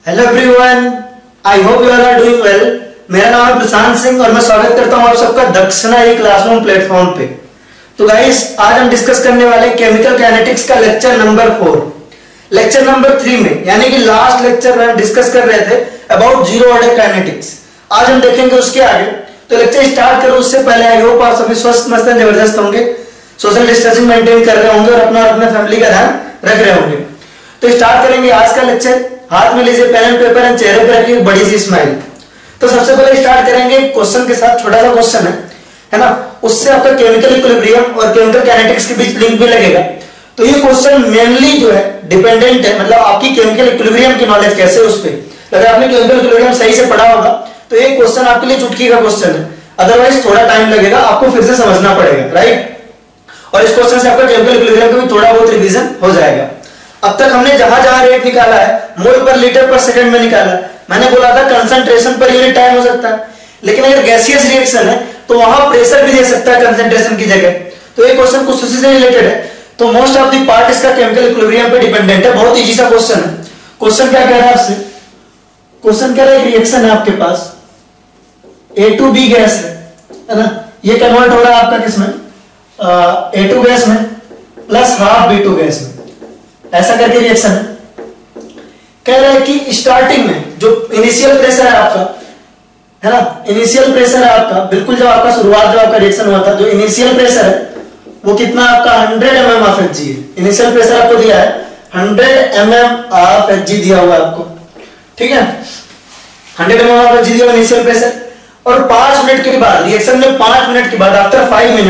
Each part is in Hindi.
Hello everyone, I hope you are doing well. मेरा नाम है प्रशांत सिंह और मैं स्वागत करता हूं आप सबका दक्षिणा ई क्लासरूम प्लेटफॉर्म पे। तो गाइस, आज हम डिस्कस करने वाले केमिकल काइनेटिक्स का लेक्चर नंबर 4। लेक्चर नंबर 3 में यानी कि लास्ट लेक्चर में हम डिस्कस कर रहे थे अबाउट जीरो ऑर्डर काइनेटिक्स। आज हम देखेंगे उसके आगे। तो लेक्चर स्टार्ट करो उससे पहले आई होप आप सभी स्वस्थ मस्त जबरदस्त होंगे, सोशल डिस्टेंसिंग मेंटेन कर रहे होंगे और अपने फैमिली का ध्यान रख रहे होंगे। तो स्टार्ट करेंगे आज का लेक्चर। हाथ में लीजिए पेन एंड पेपर एंड चेहरे पर रखिए बड़ी सी स्माइल। तो सबसे पहले स्टार्ट करेंगे क्वेश्चन के साथ। छोटा सा क्वेश्चन है ना, उससे आपका केमिकल इक्विलिब्रियम और केमिकल काइनेटिक्स के बीच लिंक भी लगेगा। तो ये क्वेश्चन मेनली जो है डिपेंडेंट है, मतलब आपकी केमिकल इक्विलिब्रियम की नॉलेज कैसे उस पर। अगर आपने केमिकल इक्विलिब्रियम सही से पढ़ा होगा तो ये क्वेश्चन आपके लिए चुटकी का क्वेश्चन है, अदरवाइज थोड़ा टाइम लगेगा, आपको फिर से समझना पड़ेगा, राइट। और इस क्वेश्चन से आपका केमिकल इक्विलिब्रियम का भी थोड़ा बहुत रिवीजन हो जाएगा। अब तक हमने जहां जहां रेट निकाला है मोल पर लीटर पर सेकंड में निकाला। मैंने बोला था कंसंट्रेशन पर यूनिट टाइम हो सकता है, लेकिन अगर गैसियस रिएक्शन है तो वहां प्रेशर भी दे सकता है कंसंट्रेशन की जगह। तो ये क्वेश्चन कुछ उसी से रिलेटेड है। तो मोस्ट ऑफ द पार्ट इसका केमिकल इक्विलिब्रियम पे डिपेंडेंट है। बहुत इजी सा क्वेश्चन है। क्वेश्चन क्या कह रहा है आपसे? क्वेश्चन कह रहा है एक रिएक्शन है आपके पास, A2B गैस है ना, ये कन्वर्ट हो रहा है आपका किसमें, A2 गैस में प्लस हाफ B2 गैस में, ऐसा करके रिएक्शन है। कह रहा है कि स्टार्टिंग में जो इनिशियल प्रेशर है आपका, है ना, इनिशियल प्रेशर है आपका, बिल्कुल जब आपका शुरुआत जो आपका रिएक्शन हुआ था, जो इनिशियल प्रेशर है वो कितना आपका 100 mm ऑफ Hg है। इनिशियल प्रेशर आपको दिया है 100 mm ऑफ Hg दिया हुआ आपको, ठीक है, 100 mm ऑफ Hg दिया इनिशियल प्रेशर। और 5 मिनट के बाद रिएक्शन में 5 मिनट के बाद आफ्टर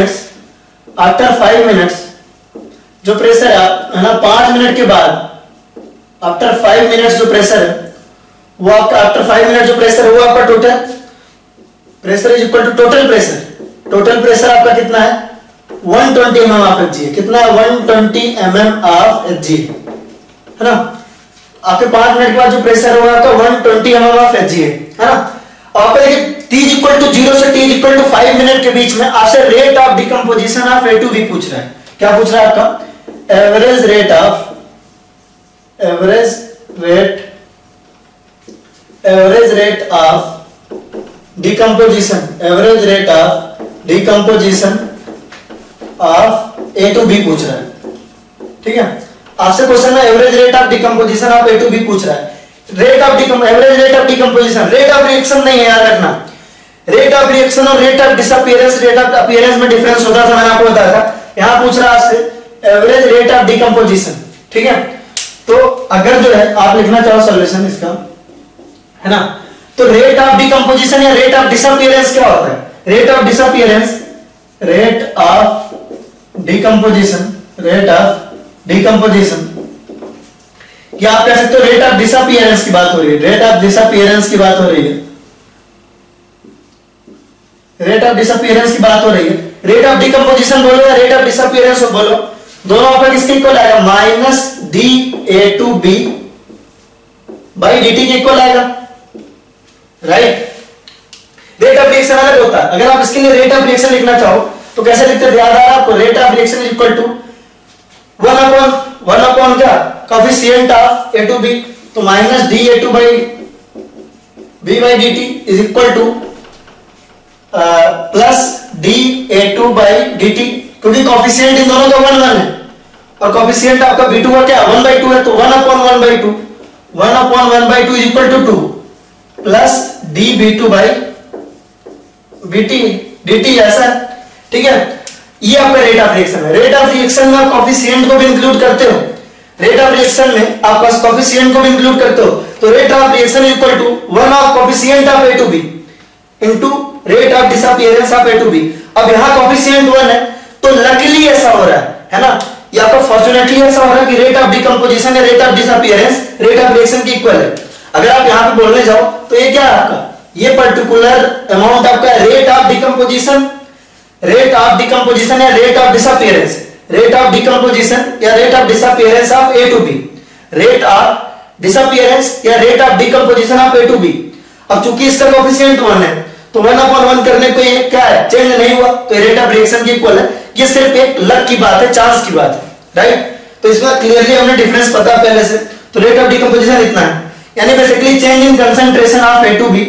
5 मिनट्स जो प्रेशर है ना, 5 मिनट के बाद आफ्टर 5 मिनट्स जो प्रेशर है वो आपका, आफ्टर 5 मिनट जो प्रेशर है वो आपका total pressure is equal to total pressure. Total pressure आपका कितना है 120 mm ऑफ Hg है। कितना है 120 mm ऑफ Hg है ना। आपके 5 मिनट के बाद जो प्रेशर होगा आपका 120 mm ऑफ Hg है ना। आपका देखिए T इज इक्वल टू 0 से T is equal to 5 minute के बीच में आपसे rate of decomposition of A2B पूछ रहा है। क्या पूछ रहा है आपका? Average rate of decomposition of A2B पूछ रहा है, ठीक है। आपसे क्वेश्चन में average rate of decomposition of A2B पूछ रहा है। Average rate of decomposition, rate of reaction नहीं है, याद रखना। रेट ऑफ रिएक्शन और rate of disappearance, rate of appearance में डिफरेंस होता था, मैंने आपको बताया था। यहां पूछ रहा है आपसे एवरेज रेट ऑफ डिकम्पोजिशन, ठीक है। तो अगर जो है आप लिखना चाहो सॉल्यूशन इसका, है ना, तो रेट ऑफ डिकम्पोजिशन या रेट ऑफ डिसअपीयरेंस क्या होता है? रेट ऑफ डिकम्पोजिशन या आप कह सकते हो रेट ऑफ डिसअपीयरेंस की बात हो रही है। रेट ऑफ डिसअपीयरेंस की बात हो रही है। रेट ऑफ डिसअपीयरेंस की बात हो रही है। रेट ऑफ डिकम्पोजिशन बोलो या रेट ऑफ डिसअपीयरेंस बोलो, दोनों आपका किसके इक्वल आएगा? माइनस dA2B बाई dt के इक्वल आएगा, राइट। रेट ऑफ रिएक्शन अलग होता है। अगर आप इसके लिए रेट ऑफ रिएक्शन लिखना चाहो तो कैसे लिखते हैं? याद आ रहा है आपको? Rate of reaction is equal to 1 upon क्या, कोएफिशिएंट ऑफ A2B, तो minus dA2 by B by dt is equal to plus dA2 by dt, क्योंकि कोएफिशिएंट इन दोनों का 1 है और कोएफिशिएंट आपका B2 का क्या 1/2 है, तो 1 upon 1/2 is equal to 2 plus dB2 by dt, ऐसा, ठीक है। ये आपका रेट ऑफ रिएक्शन है। रेट ऑफ रिएक्शन में आप कोएफिशिएंट को भी इंक्लूड करते हो। रेट ऑफ रिएक्शन में आप कोएफिशिएंट को भी इंक्लूड करते हो, तो rate of reaction is equal to 1 of coefficient of A2B into rate of disappearance of A2B। अब यहां कोएफिशिएंट 1 है तो लकीली ऐसा हो रहा है ना, या आपका फॉर्चूनेटली ऐसा हो रहा है कि रेट ऑफ डिकम्पोजिशन या rate of disappearance rate of reaction के इक्वल है। अगर आप यहां पे बोलने जाओ तो ये क्या है आपका, ये पर्टिकुलर अमाउंट आपका रेट ऑफ डिकम्पोजिशन या rate of disappearance, rate of decomposition या rate of disappearance of A2B, rate of disappearance या rate of decomposition of A2B। अब चूंकि इसका कोएफिशिएंट 1 है तो 1 अपॉन 1 करने पे ये क्या है, चेंज नहीं हुआ, तो रेट ऑफ रिएक्शन के इक्वल है। ये सिर्फ एक लक की बात है, चांस की बात है, राइट। तो इसमें क्लियरली हमने डिफरेंस पता पहले से। तो रेट ऑफ डिकम्पोजिशन इतना है यानी basically change in concentration of A two B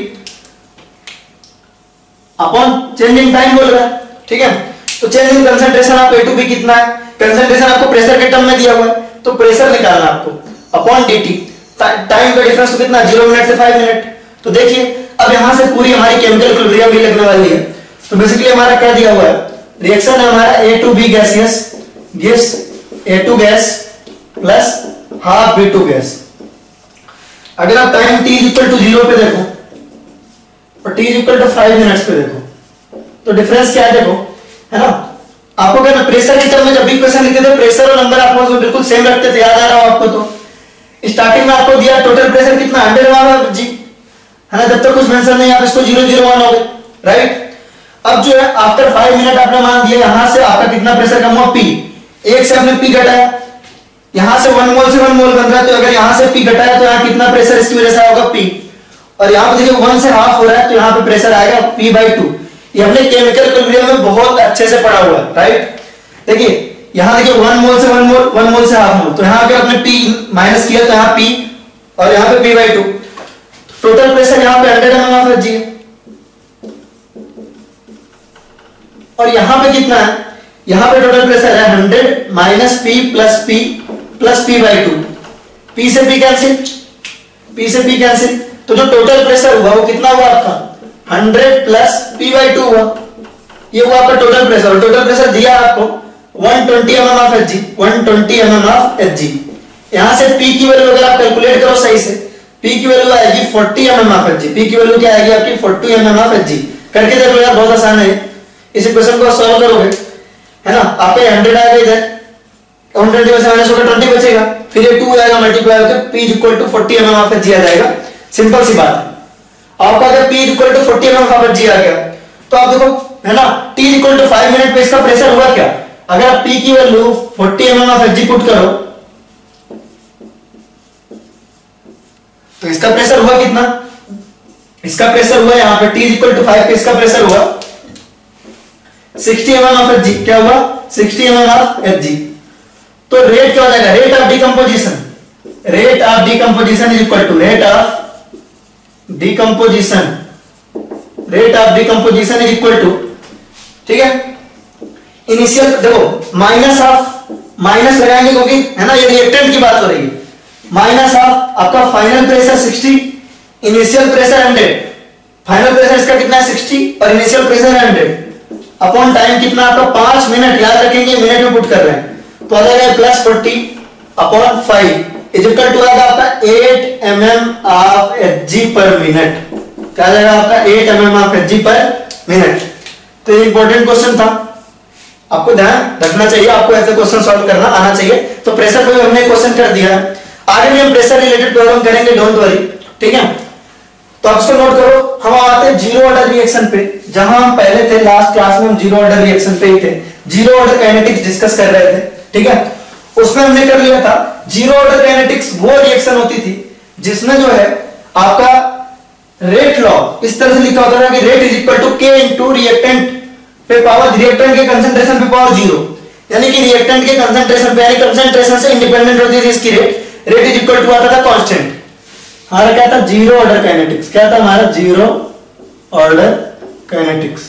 upon change in time बोल रहा है, ठीक है। तो change in concentration of A two B कितना है, कंसंट्रेशन आपको प्रेशर के टर्म में दिया हुआ है, तो प्रेशर निकालना आपको अपॉन dt, टाइम का डिफरेंस तो कितना 0 मिनट से 5 मिनट। तो देखिए अब यहां से पूरी हमारी केमिकल इक्विलिब्रियम भी लगने वाली है। तो बेसिकली हमारा क्या दिया हुआ है, रिएक्शन है हमारा A2B gaseous gives A2 gas plus half B2 gas. अगर आप टाइम t इक्वल टू 0 पे देखो और t इक्वल टू 5 मिनट्स पे देखो तो डिफरेंस क्या है देखो, है ना। आपको क्या प्रेशर के टर्म में जब भी क्वेश्चन लिखते थे प्रेशर और नंबर आपको बिल्कुल सेम रखते थे, याद आ रहा हो आपको। तो स्टार्टिंग में आपको दिया टोटल प्रेशर कितना 100 जी, है ना, जब तक कुछ मेंशन नहीं आप इसको 001 हो गए, राइट। अब जो है आफ्टर 5 मिनट आपने मान दिया यहां से आपका कितना प्रेशर कम हुआ P, एक से हमने P घटाया, यहां से 1 मोल से 1 मोल बन रहा है, तो अगर यहां से P घटाया तो यहां कितना प्रेशर इसकी वजह से होगा P, और यहां पे देखिए 1 से हाफ हो रहा है तो यहां पे प्रेशर आएगा P/2। ये हमने केमिकल इक्विलिब्रियम में बहुत अच्छे से पढ़ा हुआ है, राइट। देखिए यहां देखिए 1 मोल से 1 मोल, 1 मोल से हाफ मोल, तो यहां अगर आपने P माइनस किया तो यहां P और यहां पे P/2, टोटल प्रेशर यहां पे 100 mm ऑफ Hg है। और यहां पे कितना है, यहां पे टोटल प्रेशर है 100 minus P plus P plus P/2, P से P कैंसिल, P से P कैंसिल, तो जो टोटल प्रेशर हुआ वो कितना हुआ आपका 100 प्लस P/2 हुआ, ये हुआ आपका टोटल प्रेशर। और टोटल प्रेशर दिया आपको 120 mm of Hg, 120 mm of Hg। यहां से P की वैल्यू अगर आप कैलकुलेट करो सही से, P की वैल्यू आएगी 40 mm ऑफ Hg। P की वैल्यू क्या आएगी आपकी 40 mm ऑफ Hg। करके देख लो यार, बहुत आसान है, इस इक्वेशन को सॉल्व करोगे, है ना। आपका 100 आएगा इधर, 120 में से माइनस होकर 20 बचेगा, फिर ये 2 आएगा मल्टीप्लाई होकर P equal to 40 mm of Hg आ जाएगा। सिंपल सी बात है। आपका अगर P equal to 40 mm of Hg आ गया तो आप देखो, है ना, T इक्वल टू 5 मिनट पे इसका प्रेशर हुआ क्या, अगर आप P की value 40 mm of Hg put करो तो इसका प्रेशर हुआ कितना, इसका प्रेशर हुआ यहाँ पे T इक्वल टू 5 पे इसका प्रेशर हुआ 60 mm ऑफ Hg। क्या हुआ 60 mm ऑफ Hg। तो रेट क्या हो जाएगा, rate of decomposition, rate of decomposition is equal to rate of decomposition, rate of decomposition is equal to, ठीक है, इनिशियल देखो माइनस ऑफ, माइनस लगाएंगे क्योंकि है ना ये रिएक्टेंट की बात हो रही है, माइनस ऑफ आपका final pressure 60, initial pressure 100, final pressure इसका कितना है 60 और इनिशियल प्रेशर 100 अपॉन टाइम कितना आपका 5 मिनट, याद रखेंगे मिनट में पुट कर रहे हैं, तो आ जाएगा plus 40 upon 5 is equal to आएगा आपका 8 mm of Hg per minute. क्या आ जाएगा आपका 8 mm of Hg per minute. तो ये इंपॉर्टेंट क्वेश्चन था, आपको ध्यान रखना चाहिए, आपको ऐसे क्वेश्चन सॉल्व करना आना चाहिए। तो प्रेशर को हमने क्वेश्चन कर दिया है, आगे भी हम प्रेशर रिलेटेड प्रॉब्लम करेंगे, डोंट वरी, ठीक है। तो आप इसको नोट करो। हम आते हैं जीरो ऑर्डर रिएक्शन पे, जहां हम पहले थे लास्ट क्लास में हम जीरो ऑर्डर रिएक्शन पे ही थे, जीरो ऑर्डर काइनेटिक्स डिस्कस कर रहे थे, ठीक है। उसमें हमने कर लिया था जीरो ऑर्डर काइनेटिक्स वो रिएक्शन होती थी जिसमें जो है आपका रेट लॉ इस तरह से लिखा होता था कि rate is equal to K into reactant पे पावर, रिएक्टेंट के कंसंट्रेशन पे पावर 0, यानी कि रिएक्टेंट के कंसंट्रेशन पे, यानी कंसंट्रेशन से इंडिपेंडेंट होती थी इसकी rate, rate is equal to आता था कांस्टेंट। हमारा क्या था जीरो ऑर्डर काइनेटिक्स, क्या था हमारा जीरो ऑर्डर काइनेटिक्स।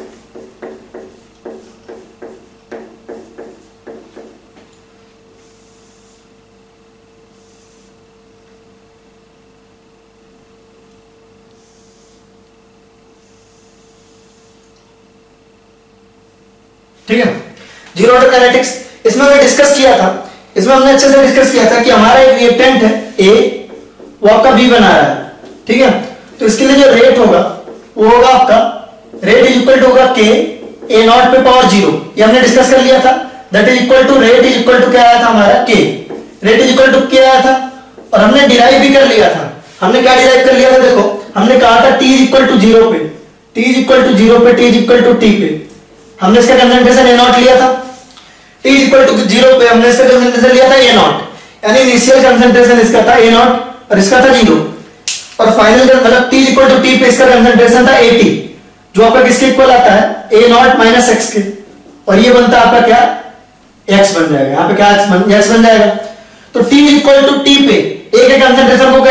ठीक है, जीरो ऑर्डर काइनेटिक्स इसमें हमने डिस्कस किया था, इसमें हमने अच्छे से डिस्कस किया था कि हमारा एक रिएक्टेंट है A, वो आपका B बना रहा है, ठीक है। तो इसके लिए जो रेट होगा वो होगा आपका रेट इज इक्वल टू होगा K A नॉट पे पावर 0, ये हमने डिस्कस कर लिया था। That is equal to rate is equal to क्या आया था हमारा K, rate is equal to K आया था। और हमने डिराइव भी कर लिया था, हमने क्या डिराइव कर लिया था देखो, हमने कहा था T इज इक्वल टू 0 पे, T इज इक्वल टू 0 पे, T is equal to T पे हमने इसका कंसंट्रेशन A नॉट लिया था, T इज इक्वल टू 0 पे हमने इसका कंसंट्रेशन लिया था A नॉट, यानी इनिशियल कंसंट्रेशन इसका था A नॉट और इसका था 0, और फाइनल मतलब T is equal to T पे इसका कंसंट्रेशन था AT, जो आपका किसके इक्वल आता है A नॉट माइनस x के, और ये बनता है आपका क्या x बन जाएगा, यहाँ पे क्या x बन जाएगा। तो T is equal to T पे A के कंसंट्रेशन को क्या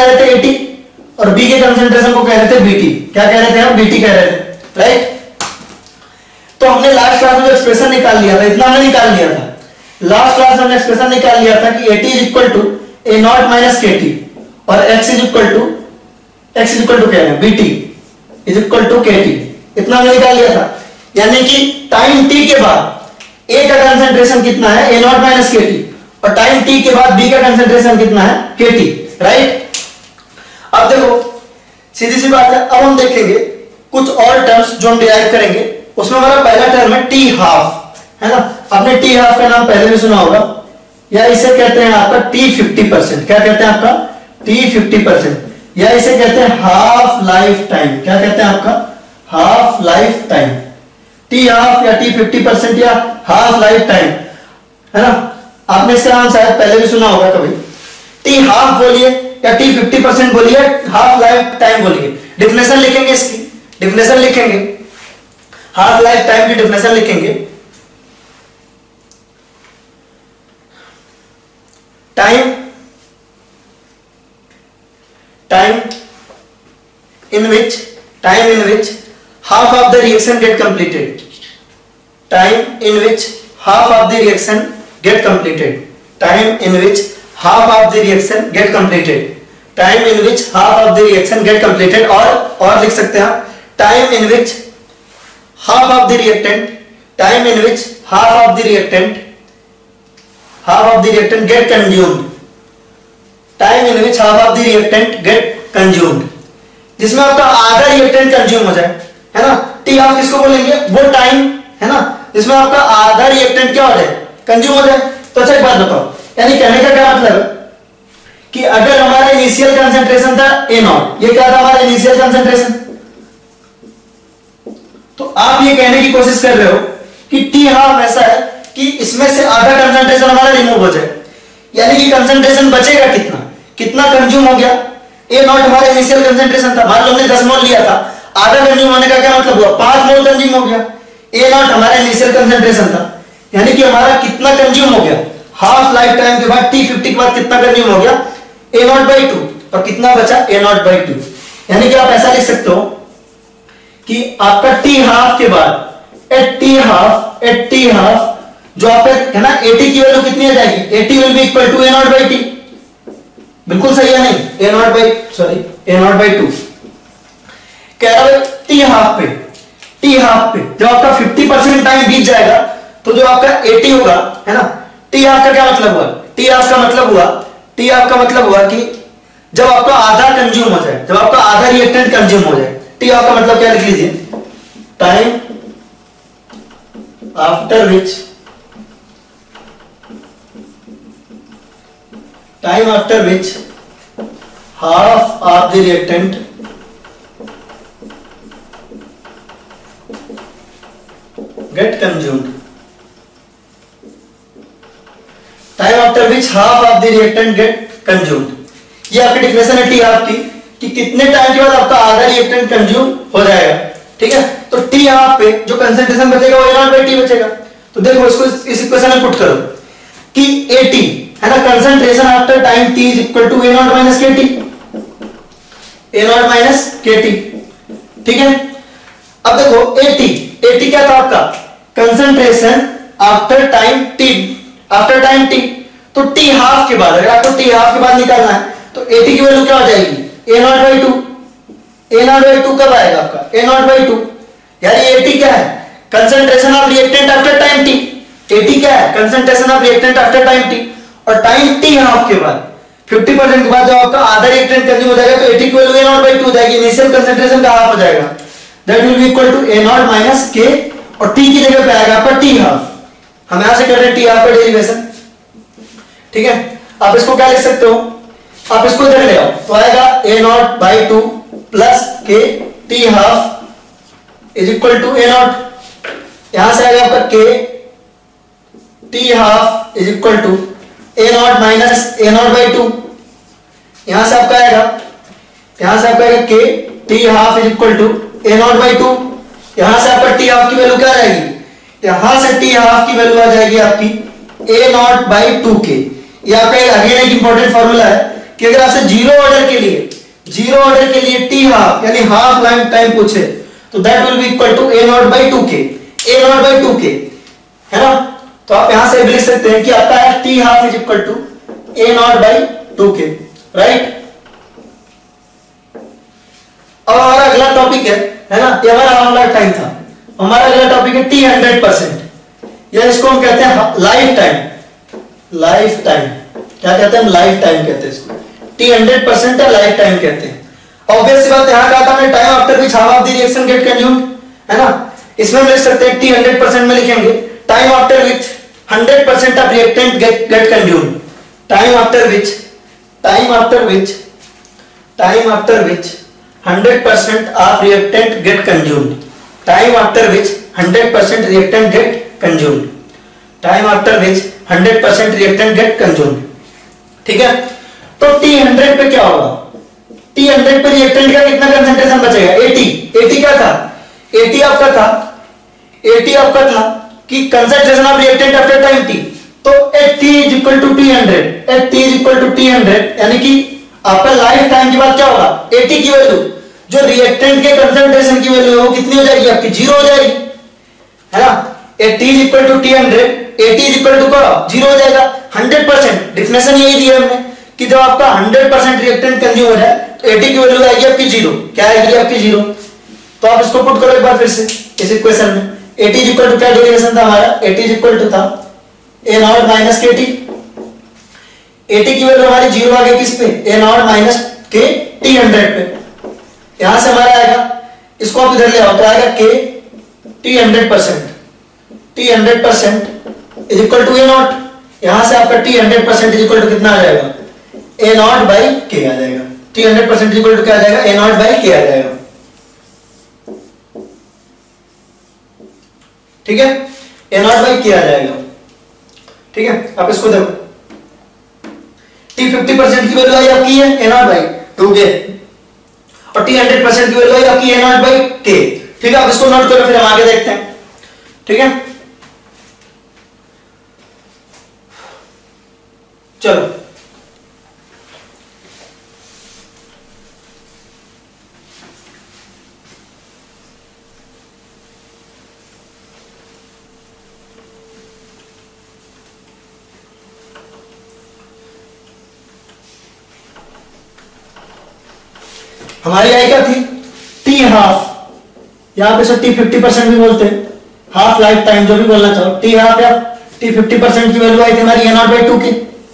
कह रहे थे एटी और बी के कंसेंट्रेशन को कह रहे थे बीटी। क्या कह रहे थे हम? बीटी कह रहे थे, राइट। तो हमने लास्ट क्लास में एक्सप्रेशन निकाल लिया था, इतना हमने निकाल लिया था। लास्ट क्लास में हमने एक्सप्रेशन निकाल लिया था कि A T is equal to A naught minus K T और एक्स इज इक्वल टू क्या है? B T is equal to K T. इतना हमने निकाल लिया था। यानी कि टाइम टी के बाद ए का कंसेंट्रेशन कितना है? A naught minus K T, और टाइम टी के बाद बी का कंसेंट्रेशन कितना है? के टी, राइट। अब देखो सीधी सी बात है, अब हम देखेंगे कुछ और टर्म्स जो हम डिराइव करेंगे। उसमें हमारा पहला टर्म है टी हाफ, है ना। आपने टी हाफ का नाम पहले भी सुना होगा, या इसे कहते हैं आपका टी 50%। क्या कहते हैं आपका? टी 50%, या इसे कहते हैं हाफ लाइफ टाइम। क्या कहते हैं आपका? Half life time. T half या टी 50% या हाफ लाइफ टाइम, है ना। आपने इसका नाम शायद पहले भी सुना होगा कभी। टी हाफ बोलिए या टी 50% बोलिए, हाफ लाइफ टाइम बोलिए। डिफिनेशन लिखेंगे, इसकी डिफिनेशन लिखेंगे, हाफ लाइफ टाइम की डिफिनेशन लिखेंगे। time in which half of the reaction get completed. Time in which half of the reaction get completed. Time in which half of the reaction get completed. Time in which half of the reaction get completed. और लिख सकते हैं time in which half of the reactant get consumed. Time in which half of the reactant get consumed, जिसमें आपका आधा रिएक्टेंट कंज्यूम हो जाए, है ना। टी हाफ किसको बोलेंगे? वो टाइम, है ना, जिसमें आपका आधा रिएक्टेंट क्या हो जाए? कंज्यूम हो जाए। तो अच्छा एक बात बताओ, यानी कहने का क्या मतलब है कि अगर हमारा इनिशियल कंसेंट्रेशन था ए नॉट, ये क्या था हमारा इनिशियल कंसेंट्रेशन, तो आप ये कहने की कोशिश कर रहे हो कि टी हाफ ऐसा है कि इसमें से आधा कंसेंट्रेशन हमारा रिमूव हो जाए, यानी कि कंसेंट्रेशन बचेगा कितना कंज्यूम हो गया? ए नॉट हमारा इनिशियल कंसेंट्रेशन था, मान लो हमने 10 मोल लिया था, आधा कंज्यूम होने का क्या मतलब हुआ? 5 मोल कंज्यूम हो गया। ए नॉट हमारा इनिशियल कंसेंट्रेशन था, यानी कि हमारा कितना कंज्यूम हो गया? हाफ लाइफ टाइम के बाद टी 50 के बाद कितना कंज्यूम हो गया? ए नॉट बाई 2, और कितना बचा? A naught by 2। यानी कि आप ऐसा लिख सकते हो कि आपका टी हाफ के बाद एट टी हाफ जो आपका है ना, एटी की वैल्यू कितनी आ जाएगी? A T will be equal to A naught by T. बिल्कुल सही है नहीं? ए नॉट बाई 2 कह रहा है टी हाफ पे जब आपका 50% टाइम बीत जाएगा तो जो आपका 80 होगा, है ना। टी हाफ का क्या मतलब हुआ? टी हाफ का मतलब हुआ कि जब आपका आधा कंज्यूम हो जाए, जब आपका आधा रिएक्टेंट कंज्यूम हो जाए। टी हाफ का मतलब क्या लिख लीजिए? Time after which half of the reactant get consumed. Time after which half of the reactant get consumed. ये आपकी डिफिनेशन है टी हाफ की कि कितने टाइम के बाद आपका आधा रिएक्टेंट कंज्यूम हो जाएगा, ठीक है। तो टी हाफ पे जो कंसेंट्रेशन बचेगा वो ए नॉट बाई टी बचेगा। तो देखो इसको इस इक्वेशन में पुट करो कि 80 है ना, concentration after time T is equal to A naught minus K T, ठीक है। अब देखो 80 क्या था आपका? Concentration after time T. तो टी हाफ के बाद, अगर आपको टी हाफ के बाद निकालना है तो 80 की वैल्यू क्या हो जाएगी? ए नॉट बाई 2 कब आएगा आपका? A naught by 2। यानी 80 क्या है? Concentration of reactant after time T. 80 क्या है? Concentration of reactant after time T. और टाइम टी हाफ के बाद 50% के बाद जब आपका आधा रिएक्टेंट कंज्यूम हो जाएगा तो 80 की वैल्यू ए नॉट बाई 2 हो जाएगी, इनिशियल कंसेंट्रेशन का हाफ हो जाएगा, that will be equal to A naught minus K, और टी की जगह पे आएगा आपका टी हाफ। हम यहां से कर रहे हैं टी हाफ का डेरिवेशन, ठीक है। आप इसको क्या लिख सकते हो? आप इसको इधर ले आओ तो आएगा A naught by 2 plus K T half is equal to A naught. यहां से आएगा आपका K T half is equal to A naught minus A naught by 2। यहां से आपका आएगा K T half is equal to A naught by 2। यहां से आपका टी हाफ की वैल्यू क्या आ जाएगी? यहां से टी हाफ की वैल्यू आ जाएगी आपकी ए नॉट बाई 2 के। ये आपका अगेन एक इंपॉर्टेंट फॉर्मूला है कि अगर आपसे जीरो ऑर्डर के लिए टी हाफ यानी हाफ लाइफ टाइम पूछे तो that will be equal to A naught by 2k, A naught by 2k, है ना। तो आप यहां से लिख सकते हैं कि आपका है T half is equal to A naught by 2k, right. अब हमारा अगला टॉपिक है ना, ये हमारा हाफ लाइफ टाइम था। हमारा अगला टॉपिक है टी 100%, या इसको हम कहते हैं लाइफ टाइम। लाइफ टाइम क्या कहते हैं हम? लाइफ टाइम कहते हैं इसको। टी 100% या लाइफ टाइम कहते हैं। ऑब्वियस सी बात यहां कहा था हमने time after which half of the reaction get consumed, है ना। इसमें हम लिख सकते हैं टी 100% में लिखेंगे time after which 100% of reactant get consumed. Time after which 100% of reactant get consumed. Time after which 100% reactant get consumed. Time after which 100% reactant get consumed. ठीक है। तो T100 पे क्या होगा? T100 पे रिएक्टेंट का कितना कंसंट्रेशन बचेगा? 80। 80 क्या था? 80 आपका था कि concentration of reactant after time T। तो at T is equal to T100 यानी कि आपका लाइफ टाइम के बाद क्या होगा? 80 की वैल्यू, जो रिएक्टेंट के कंसंट्रेशन की वैल्यू है वो कितनी हो जाएगी? आपकी 0 हो जाएगी, है ना। T is equal to T100, 80 is equal to क्या? 0 हो जाएगा। 100% डिफिनेशन यही दी है हमने कि जब आपका 100% रिएक्टेंट कंज्यूम हो जाए तो 80 की वैल्यू आएगी आपकी 0। क्या आएगी आपकी? 0। तो आप इसको पुट करो एक बार फिर से इस इक्वेशन में। 80 is equal to क्या डेरिवेशन था हमारा? 80 is equal to था a naught minus kt। 80 की वैल्यू हमारी 0 आ गई किस पे? a naught minus k T100 पे। यहां से हमारा आएगा, इसको आप इधर ले आओ तो आएगा k T100% is equal to a naught। यहां से आपका T100% इज इक्वल टू कितना आ जाएगा? a naught by k आ जाएगा। T100% इज इक्वल टू क्या आ जाएगा? a naught by k आ जाएगा। ठीक है, a naught by k आ जाएगा। ठीक है, आप इसको देखो T 50% की वैल्यू आई आपकी है a naught by 2k और T 100% की वैल्यू आई आपकी a naught by k। ठीक है, आप इसको नोट करो फिर हम आगे देखते हैं। ठीक है, चलो हमारी आई क्या थी? टी हाफ, यहां पे T 50% भी बोलते हैं, हाफ लाइफ टाइम जो भी बोलना चाहो। टी हाफ या T 50% की वैल्यू आई थी हमारी a naught by 2k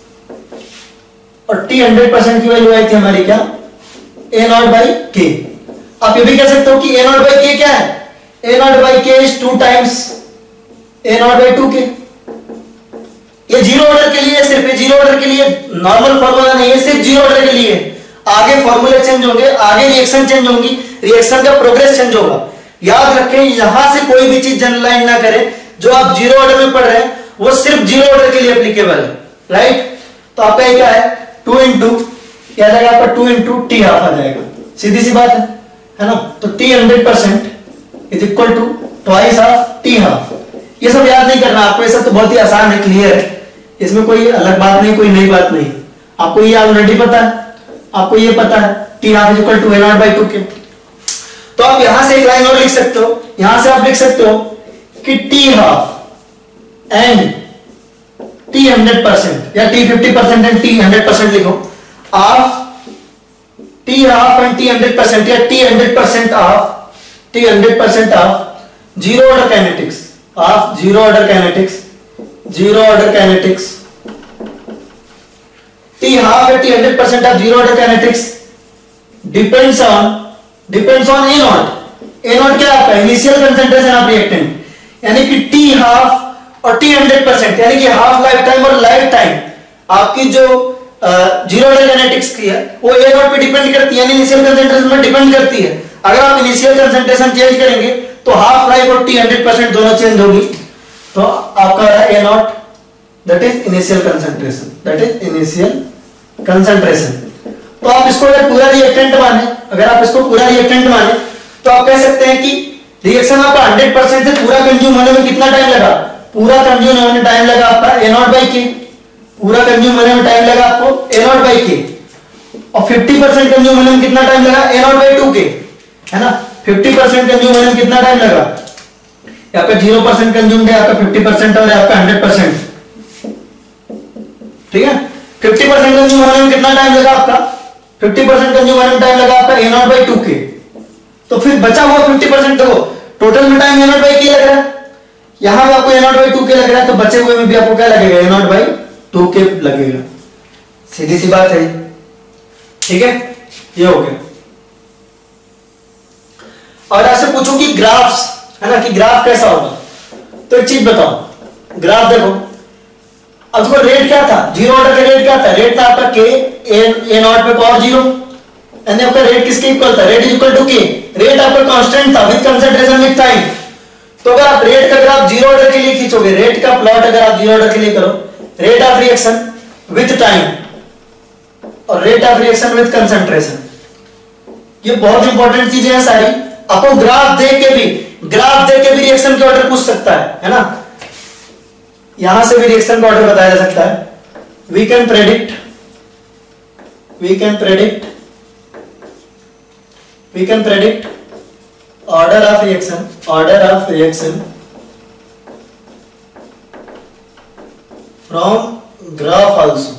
और T 100% की वैल्यू आई थी हमारी क्या? a naught by k। आप ये भी कह सकते हो कि a naught by k क्या है? a naught by k is 2 times a naught by 2k। ये जीरो ऑर्डर के लिए, सिर्फ जीरो ऑर्डर के लिए, नॉर्मल फॉर्मूला नहीं है, सिर्फ जीरो ऑर्डर के लिए। आगे फॉर्मूले चेंज होंगे, आगे रिएक्शन चेंज होंगी, रिएक्शन का प्रोग्रेस चेंज होगा। याद रखें, यहां से कोई भी चीज जनरलाइज ना करें। जो आप जीरो ऑर्डर में पढ़ रहे हैं वो सिर्फ जीरो ऑर्डर के लिए एप्लीकेबल है, राइट। तो आपका ये क्या है? 2 इंटू क्या आ जाएगा आपका? 2 इंटू टी हाफ आ जाएगा। सीधी सी बात है ना। तो T 100% is equal to twice of T half. ये सब याद नहीं करना आपको, ये सब तो बहुत ही आसान है, क्लियर है, इसमें कोई अलग बात नहीं, कोई नई बात नहीं। आपको ये ऑलरेडी पता है, आपको ये पता है T half is equal to a naught by 2k। तो आप यहां से एक लाइन और लिख सकते हो, यहां से आप लिख सकते हो कि टी हाफ एंड T 100% या T 50% एंड T 100% लिखो। Of T half and T 100% या T 100% of zero order kinetics, of zero order kinetics T half at T 100% of zero order kinetics depends on A naught। A naught क्या आपका? Initial concentration of reactant. यानी कि T हाफ और T 100% यानी कि हाफ लाइफ टाइम और लाइफ टाइम आपकी जो जीरो ऑर्डर काइनेटिक्स की है वो A naught पे डिपेंड करती है, यानी इनिशियल कंसंट्रेशन पर डिपेंड करती है। अगर आप इनिशियल कंसंट्रेशन चेंज करेंगे तो हाफ लाइफ और T 100% दोनों चेंज होगी। तो आपका A naught that is initial concentration, तो आप इसको अगर पूरा रिएक्टेंट माने, तो आप कह सकते हैं कि रिएक्शन आपका 100% से पूरा कंज्यूम होने में कितना टाइम लगा? पूरा कंज्यूम होने में टाइम लगा आपका a naught by k। पूरा कंज्यूम होने में टाइम लगा आपको a naught by k। और 50% कंज्यूम होने में कितना टाइम लगा, a नॉट बाई 2k, है ना। 50% कंज्यूम होने में कितना टाइम लगा, यहाँ पे 0% कंज्यूम्ड है, यहाँ पे 50% और यहाँ पे 100%, ठीक है। 50% कंज्यूम होने में कितना टाइम लगा आपका, 50% कंज्यूम होने में टाइम लगा आपका a नॉट बाई 2k। तो फिर बचा हुआ 50% देखो, टोटल में time a naught by k लग रहा है, यहां पे आपको a नॉट बाई 2k लग रहा है, तो बचे हुए में भी आपको क्या लगेगा, a नॉट बाई 2k लगेगा। सीधी सी बात है, ठीक है, ये हो गया। और आपसे पूछूं कि ग्राफ्स, है ना, कि ग्राफ कैसा होगा, तो एक चीज बताओ, ग्राफ देखो, अब देखो रेट क्या था, जीरो ऑर्डर का रेट क्या था, रेट था आपका k a नॉट पे पावर 0, यानी आपका रेट किसके इक्वल था, rate is equal to k, rate आपका कांस्टेंट था विद कंसंट्रेशन विद टाइम। तो अगर आप रेट का ग्राफ जीरो ऑर्डर के लिए खींचोगे, रेट का प्लॉट अगर आप जीरो ऑर्डर के लिए करो, rate of reaction with time और rate of reaction with concentration, ये बहुत इंपॉर्टेंट चीजें हैं सारी। आपको ग्राफ देख के भी रिएक्शन के ऑर्डर पूछ सकता है ना, यहां से भी रिएक्शन का ऑर्डर बताया जा सकता है। We can predict order of reaction from graph also.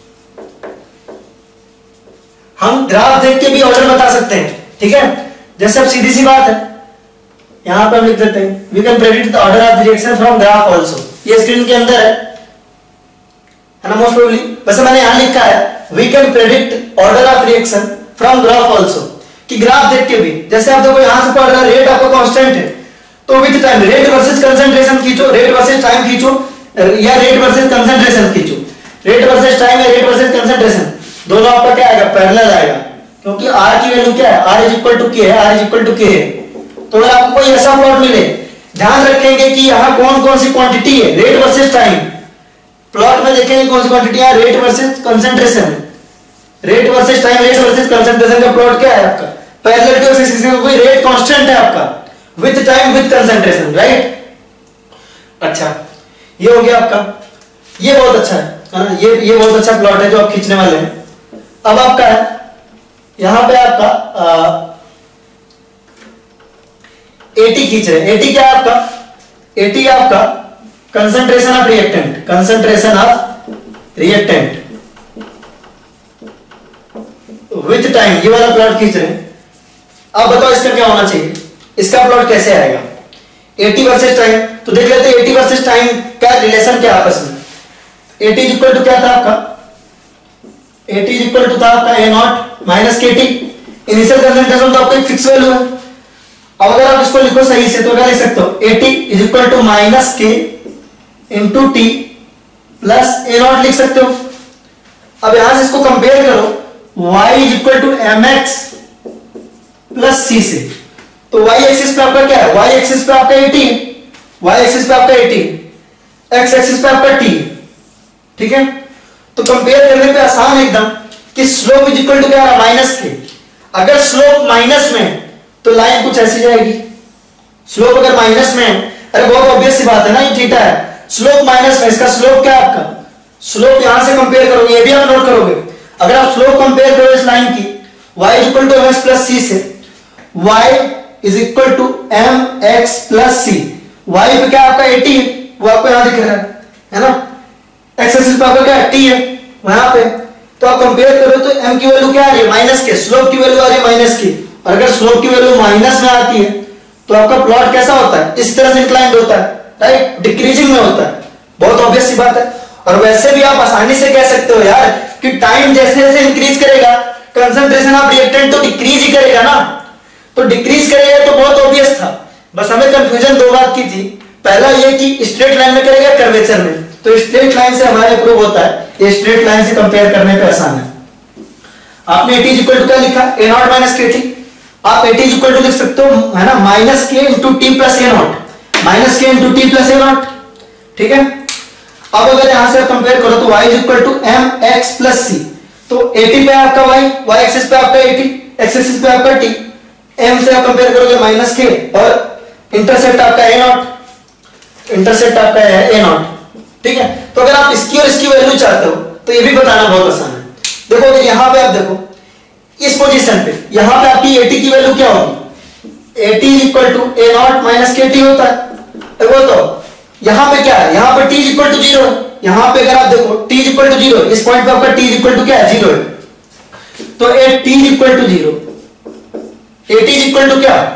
हम ग्राफ देख के भी ऑर्डर बता सकते हैं, ठीक है। जैसे अब सीधी सी बात है, यहां पर हम लिख देते हैं we can predict the order of reaction from graph also, ये स्क्रीन के अंदर है ना मोस्ट प्रोबेबली, वैसे मैंने यहां लिखा है we can predict order of reaction from graph also, कि ग्राफ देख के भी। जैसे आप देखो यहां से पढ़ रहा है, रेट आपका कांस्टेंट है, तो with time rate versus concentration खींचो, रेट वर्सेस टाइम खींचो, या रेट वर्सेस कंसंट्रेशन खींचो, रेट वर्सेस टाइम या रेट वर्सेस कंसंट्रेशन, दोनों आपका क्या आएगा, पैरेलल आएगा, क्योंकि r की वैल्यू क्या है, r is equal to k है, r is equal to k है। तो अगर आपको कोई ऐसा प्लॉट मिले, ध्यान रखेंगे कि यहाँ कौन कौन सी क्वांटिटी है, रेट वर्सेस टाइम, प्लॉट में देखेंगे कौन सी क्वांटिटी है, rate versus concentration, rate versus time, rate versus concentration का प्लॉट क्या है आपका, पैरेलल टू एक्सिस में कोई रेट कांस्टेंट है आपका with time with concentration, right. अच्छा, ये हो गया आपका, ये बहुत अच्छा है ना, ये बहुत अच्छा प्लॉट है जो आप खींचने वाले हैं। अब आपका है यहां पे आपका एटी खींच रहे हैं, एटी क्या है आपका, एटी आपका concentration of reactant with time, ये वाला प्लॉट खींच रहे हैं। अब बताओ इसका क्या होना चाहिए, इसका प्लॉट कैसे आएगा, 80 वर्सेस टाइम, तो देख लेते हैं 80 वर्सेस टाइम का रिलेशन क्या आपस में। 80 इज इक्वल टू क्या था आपका, 80 इज इक्वल टू था आपका a naught minus kt, initial concentration तो आपका एक फिक्स वैल्यू है। अब अगर आप इसको लिखो सही से तो क्या लिख सकते हो, 80 is equal to minus k into T plus a naught लिख सकते हो। अब यहां से इसको कंपेयर करो, y is equal to mx plus c से, तो y एक्सिस पे आपका क्या है, y एक्सिस पे आपका 80 है, y एक्सिस पे आपका 80, x एक्सिस पे आपका t, ठीक है। तो कंपेयर करने पे आसान है एकदम कि स्लोप इज इक्वल टू क्या है, माइनस के। अगर स्लोप माइनस में तो लाइन कुछ ऐसी जाएगी, स्लोप अगर माइनस में, अरे बहुत ऑब्वियस सी बात है ना, ये थीटा है, स्लोप माइनस में, इसका स्लोप क्या है आपका, स्लोप यहां से कंपेयर करोगे, ये भी आप नोट करोगे। अगर आप स्लोप कंपेयर करो इस लाइन की, y is equal to mx plus c से, y is equal to mx plus c, y पे क्या आपका 80 है, वो आपको यहां दिख रहा है ना, x एक्सिस पे आपका क्या है, t है वहां पे, तो आप कंपेयर करो तो m की वैल्यू क्या आ रही है, माइनस के, स्लोप की वैल्यू आ रही है माइनस की, और अगर स्लोप की वैल्यू माइनस में आती है तो आपका प्लॉट कैसा होता है, इस तरह से इंक्लाइंड होता है, राइट, डिक्रीजिंग में होता है, बहुत ऑब्वियस सी बात है। और वैसे भी आप आसानी से कह सकते हो यार कि टाइम जैसे जैसे इंक्रीज करेगा कंसंट्रेशन ऑफ रिएक्टेंट तो डिक्रीज ही करेगा ना, तो डिक्रीज करेगा तो बहुत ऑब्वियस था, बस हमें कंफ्यूजन दो बात की थी, पहला ये कि स्ट्रेट लाइन में करेगा कर्वेचर में, तो स्ट्रेट लाइन से हमारे प्रूव होता है, ये स्ट्रेट लाइन से कंपेयर करने पे आसान है। आपने 80 इक्वल टू क्या लिखा, a नॉट माइनस kt, आप 80 इक्वल टू लिख सकते हो, है ना, minus k into T plus a naught, minus k into T plus a naught, ठीक है। अब अगर यहां से कंपेयर करो तो y is equal to mx plus c, तो 80 पे आपका y एक्सिस पे आपका 80, x एक्सिस पे आपका t, m से आप कंपेयर करोगे माइनस k, और इंटरसेप्ट आपका a नॉट, इंटरसेप्ट आपका है a नॉट, ठीक है। तो अगर आप इसकी और इसकी वैल्यू चाहते हो तो ये भी बताना बहुत आसान है। देखो अगर यहां पे आप देखो, इस पोजीशन पे यहां पे आपकी AT की वैल्यू क्या होगी, AT equal to A naught minus KT होता है। वो तो यहां पे क्या है, यहां पे T इक्वल टू 0 है। यहां पे अगर आप देखो T इक्वल टू 0, इस पॉइंट पे आपका T इक्वल टू क्या है, 0 है। तो AT equal to 0, AT equal to क्या,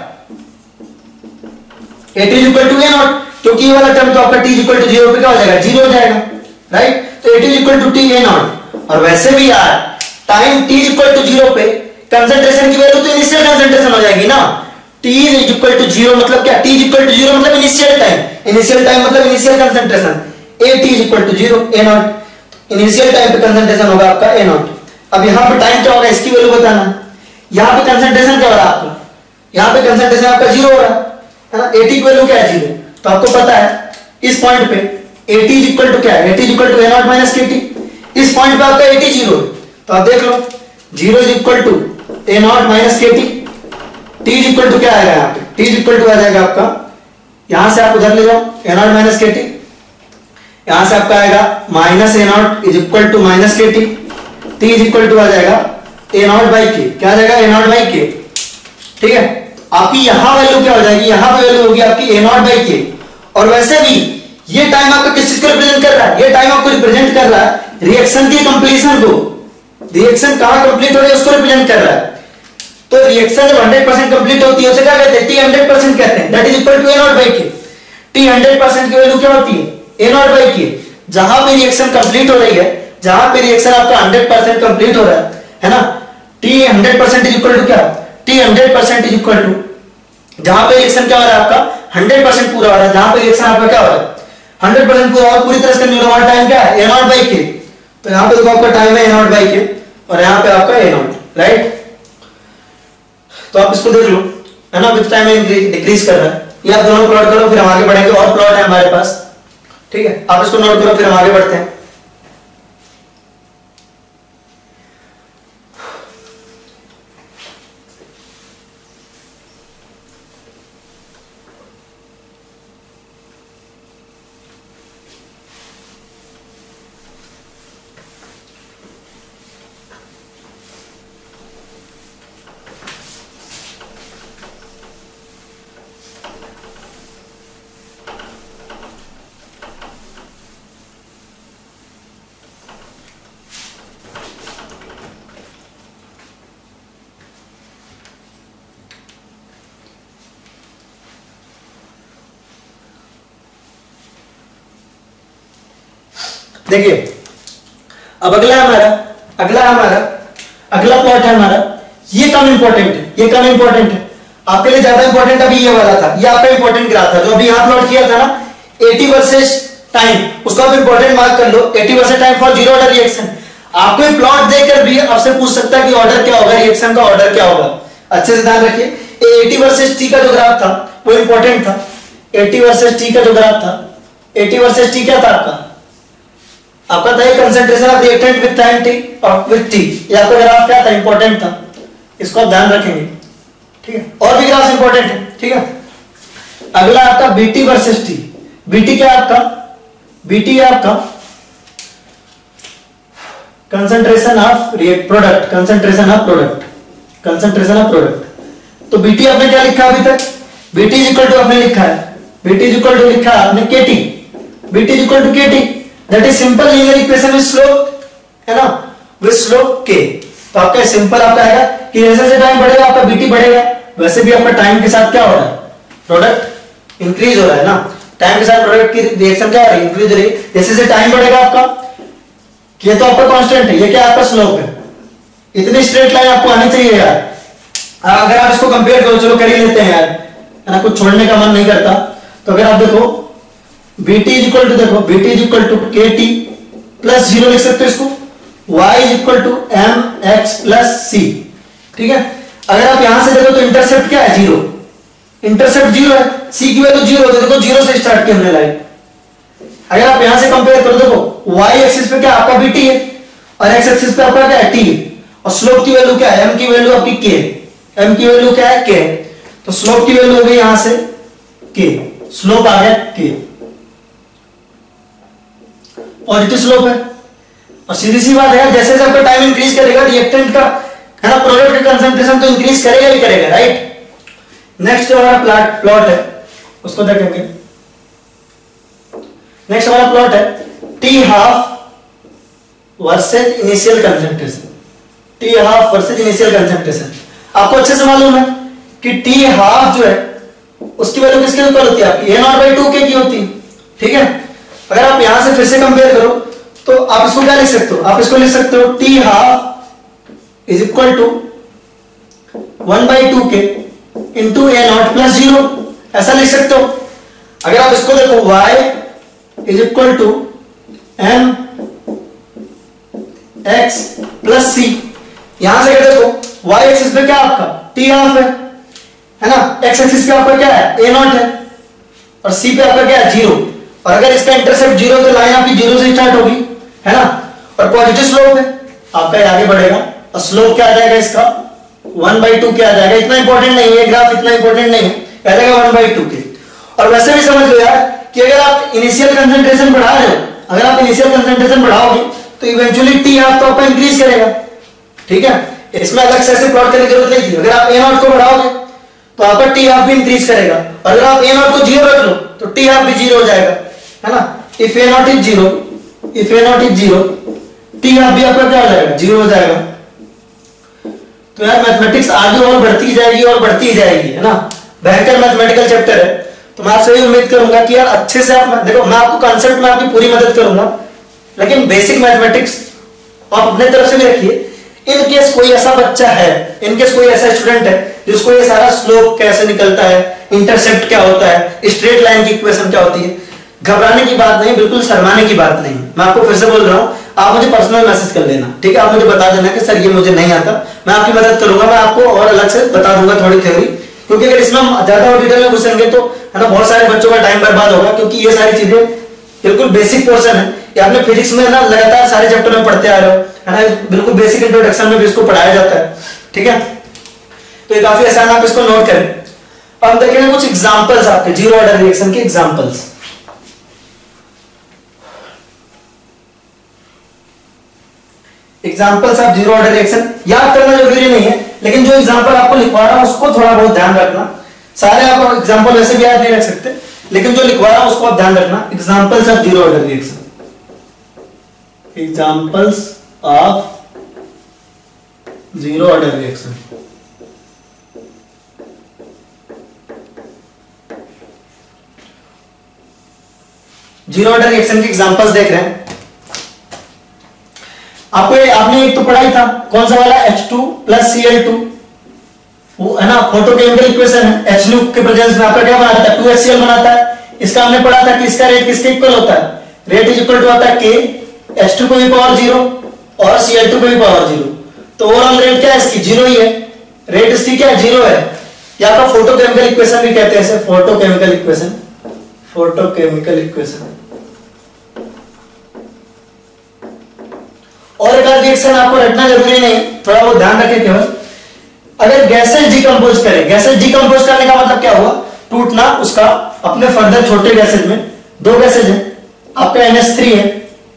AT equal to A naught, क्योंकि ये वाला टर्म तो आपका T इक्वल टू 0 पे क्या हो जाएगा, 0 हो जाएगा, राइट। तो AT equal to T A naught. और वैसे भी यार टाइम T इक्वल टू 0 पे कंसंट्रेशन की वैल्यू तो इनिशियल कंसंट्रेशन हो जाएगी ना। T इक्वल टू 0 मतलब क्या, T इक्वल टू 0 मतलब इनिशियल टाइम, इनिशियल टाइम मतलब initial concentration. AT equal to 0 A naught, initial time पे कंसंट्रेशन होगा आपका A नॉट। अब यहां पे टाइम क्या होगा इसकी वैल्यू बताना। यहां पे कंसंट्रेशन क्या हो रहा है आपका, यहां पे कंसंट्रेशन आपका 0 हो रहा है ना। AT की वैल्यू क्या है, 0। तो आपको पता है इस पॉइंट पे AT इक्वल टू क्या है, AT equal to A naught minus KT। इस पॉइंट पे आपका AT 0 है, तो आप देख लो 0 is equal to A naught minus KT। T equal to क्या आएगा, यहाँ पे T इक्वल टू आ जाएगा आपका, यहां से आप उधर ले जाओ A नॉट माइनस KT, यहां से आपका आएगा minus A naught is equal to minus KT। T is equal to आ जाएगा A नॉट बाई K, क्या आ जाएगा A नॉट बाई K, ठीक है। आपकी यहां वैल्यू क्या हो जाएगी, यहां पे वैल्यू होगी आपकी A नॉट बाई K। और वैसे भी ये टाइम आपका किस चीज को रिप्रेजेंट कर रहा है, ये टाइम आपको रिप्रेजेंट कर रहा है रिएक्शन की कंप्लीशन को, रिएक्शन कहां कंप्लीट हो रही है उसको रिप्रेजेंट कर रहा है। तो रिएक्शन जब 100% कंप्लीट होती है उसे क्या कहते हैं, T 100% कहते हैं, that is equal to A naught by K। T 100% की वैल्यू क्या होती है, A नॉट बाई K। जहां पे रिएक्शन कंप्लीट हो रही है, जहां पे रिएक्शन आपका 100% कंप्लीट हो रहा है ना, T 100% इज इक्वल टू क्या, T 100% इज इक्वल टू, जहां पे रिएक्शन क्या हो रहा है आपका 100% पूरा हो रहा है, जहां पे रिएक्शन आपका क्या हो रहा है 100% पूरा और पूरी तरह से कंप्लीट हो रहा है, टाइम क्या है A नॉट बाई K। तो यहां पे देखो आपका टाइम है A नॉट बाई K और यहां पे आपका A नॉट, राइट। तो आप इसको देख लो, है ना, विद टाइम डिक्रीज कर रहा है। ये आप दोनों प्लॉट करो, फिर हम आगे बढ़ेंगे, और प्लॉट है हमारे पास, ठीक है। आप इसको नोट करो, फिर हम आगे बढ़ते हैं। देखिए अब अगला प्लॉट है हमारा, ये कम इंपॉर्टेंट है, ये कम इंपॉर्टेंट है आपके लिए, ज्यादा इंपॉर्टेंट अभी ये वाला था, ये आपका इंपॉर्टेंट ग्राफ था जो अभी यहां प्लॉट किया था ना, AT वर्सेस टाइम, उसको आप इंपॉर्टेंट मार्क कर लो, AT versus time for zero order reaction. आपको प्लॉट देखकर भी आपसे पूछ सकता है कि ऑर्डर क्या होगा, रिएक्शन का ऑर्डर क्या होगा, अच्छे से ध्यान रखिए। AT वर्सेस T का जो ग्राफ था वो इंपॉर्टेंट था, AT वर्सेस T का जो ग्राफ था, AT वर्सेस T क्या था आपका था concentration of reactant with time T और विद T, ये आपका ग्राफ क्या था, इंपॉर्टेंट था, इसको आप ध्यान रखेंगे, ठीक है। और भी ग्राफ इंपॉर्टेंट है, ठीक है। अगला आपका BT वर्सेस T, BT क्या आपका, BT है आपका concentration of product, concentration of product. तो BT आपने क्या लिखा अभी तक, BT इज इक्वल टू आपने लिखा है, BT इज इक्वल टू लिखा आपने KT, BT is equal to KT, that is simple linear equation with slope, है ना, विद स्लोप K। तो आपका सिंपल आपका आएगा कि जैसे जैसे टाइम बढ़ेगा आपका BT बढ़ेगा, वैसे भी आपका टाइम के साथ क्या हो रहा है, प्रोडक्ट इंक्रीज हो रहा है ना, टाइम के साथ प्रोडक्ट की रिएक्शन क्या हो रही है, इंक्रीज हो रही है। जैसे जैसे टाइम बढ़ेगा आपका, ये तो आपका कांस्टेंट है, ये क्या आपका स्लोप है, इतनी स्ट्रेट लाइन आपको आनी चाहिए यार। अगर आप इसको कंपेयर करो, चलो कर ही लेते हैं यार, है ना, कुछ छोड़ने का मन नहीं करता। तो अगर आप देखो BT इज इक्वल टू, देखो BT is equal to KT plus 0 लिख सकते हो इसको, Y is equal to MX plus C, ठीक है। अगर आप यहां से देखो तो इंटरसेप्ट क्या है, 0, इंटरसेप्ट 0 है, C की वैल्यू 0 है, देखो 0 से स्टार्ट की हमने लाइन। अगर आप यहां से कंपेयर करो, देखो Y एक्सिस पे क्या आपका BT है और X एक्सिस पे आपका क्या है T, और स्लोप की वैल्यू क्या है, M की वैल्यू आपकी K, M की वैल्यू क्या है K, तो स्लोप की वैल्यू हो गई यहां से K, स्लोप आ गया K, पॉजिटिव स्लोप है। और सीधी सी बात है, जैसे जैसे आपका टाइम इंक्रीज करेगा रिएक्टेंट का है ना, प्रोडक्ट का कंसंट्रेशन तो इंक्रीज करेगा ही करेगा, राइट। नेक्स्ट हमारा प्लॉट है, उसको देखेंगे। नेक्स्ट हमारा प्लॉट है T half versus initial concentration. T half versus initial concentration आपको अच्छे से मालूम है कि टी हाफ जो है उसकी वैल्यू किसके इक्वल होती है, आपकी a0/2 की होती है, ठीक है। अगर आप यहां से फिर से कंपेयर करो तो आप इसको क्या लिख सकते हो, आप इसको लिख सकते हो T half is equal to 1/2 के इंटू a0 प्लस 0, ऐसा लिख सकते हो। अगर आप इसको देखो y is equal to m x plus c, यहां से देखो y एक्सिस पे क्या आपका टी हाफ है ना, x एक्सिस पे आपका क्या है a0 है, और c पे आपका क्या है 0, और अगर इसका इंटरसेप्ट 0 तो लाइन आपकी 0 से स्टार्ट होगी, है ना, और पॉजिटिव स्लोप है आपका, ये आगे बढ़ेगा, और स्लोप क्या आ जाएगा इसका 1/2 क्या आ जाएगा। इतना इंपॉर्टेंट नहीं है ग्राफ, इतना इंपॉर्टेंट नहीं है, आ जाएगा 1/2 के। और वैसे भी समझ लो यार कि अगर आप इनिशियल कंसंट्रेशन बढ़ा रहे हो, अगर आप इनिशियल कंसंट्रेशन बढ़ाओगे तो इवेंचुअली टी हाफ तो आपका इंक्रीज करेगा, ठीक है। इसमें अलग से ऐसे प्लॉट करने की जरूरत नहीं थी। अगर आप a0 को बढ़ाओगे तो आपका टी हाफ भी इंक्रीज करेगा, और अगर आप a0 को 0 रख लो तो टी हाफ भी 0 हो जाएगा, है ना। If a0 is 0 T half भी आपका क्या हो जाएगा 0 हो जाएगा। तो यार मैथमेटिक्स आगे और बढ़ती जाएगी और बढ़ती जाएगी, है ना, भयंकर मैथमेटिकल चैप्टर है। तो मैं आपसे उम्मीद करूंगा कि यार अच्छे से आप देखो, मैं आपको कॉन्सेप्ट में आपकी पूरी मदद करूंगा, लेकिन बेसिक मैथमेटिक्स आप अपने तरफ से भी रखिए। इन केस कोई ऐसा बच्चा है, इन केस कोई ऐसा स्टूडेंट है जिसको ये सारा स्लोप कैसे निकलता है, इंटरसेप्ट क्या होता है, स्ट्रेट लाइन की इक्वेशन क्या होती है, घबराने की बात नहीं, बिल्कुल शर्माने की बात नहीं। मैं आपको फिर से बोल रहा हूं, आप मुझे पर्सनल मैसेज कर लेना, ठीक है। आप मुझे बता देना कि सर ये मुझे नहीं आता, मैं आपकी मदद करूंगा, मैं आपको और अलग से बता दूंगा थोड़ी थ्योरी, क्योंकि अगर इसमें हम ज्यादा और डिटेल में घुसेंगे तो है ना बहुत सारे बच्चों का टाइम बर्बाद होगा, क्योंकि ये सारी चीजें बिल्कुल बेसिक पोर्शन है। ये आपने फिजिक्स में ना लगातार सारे चैप्टर में पढ़ते आ रहे हो, है ना, बिल्कुल बेसिक इंट्रोडक्शन में भी इसको पढ़ाया जाता है, ठीक है। तो ये काफी आसान, आप इसको नोट करें। अब हम देखेंगे कुछ एग्जांपल्स आपके जीरो ऑर्डर रिएक्शन के examples. Examples of zero order reaction याद करना जरूरी नहीं है, लेकिन जो एग्जांपल आपको लिखवा रहा हूं उसको थोड़ा बहुत ध्यान रखना। सारे आप एग्जांपल वैसे भी याद नहीं रख सकते, लेकिन जो लिखवा रहा हूं उसको आप ध्यान रखना। Examples of zero order reaction, examples of zero order reaction. Zero order reaction के एग्जांपल्स देख रहे हैं। आपने एक तो पढ़ा ही था, कौन सा वाला, H2 प्लस Cl2, वो है ना फोटोकेमिकल इक्वेशन है। HNO के प्रेजेंस में आपका क्या बनाता है 2HCl बनाता है। इसका हमने पढ़ा था कि इसका रेट किसके इक्वल होता है, रेट इज इक्वल टू आता है K H2 को भी पावर 0 और Cl2 को भी पावर 0। तो ओवरऑल रेट क्या है इसकी 0 ही है, रेट इसकी क्या है 0 है। या आपका फोटोकेमिकल इक्वेशन भी कहते हैं इसे, फोटोकेमिकल इक्वेशन, फोटोकेमिकल इक्वेशन। और एक और रिएक्शन आपको रटना जरूरी नहीं, थोड़ा बहुत ध्यान रखें केवल। अगर गैसेज डिकम्पोज करें, गैसेज डिकम्पोज करने का मतलब क्या हुआ, टूटना उसका अपने फर्दर छोटे गैसेज में। दो गैसेज है आपका NH3 है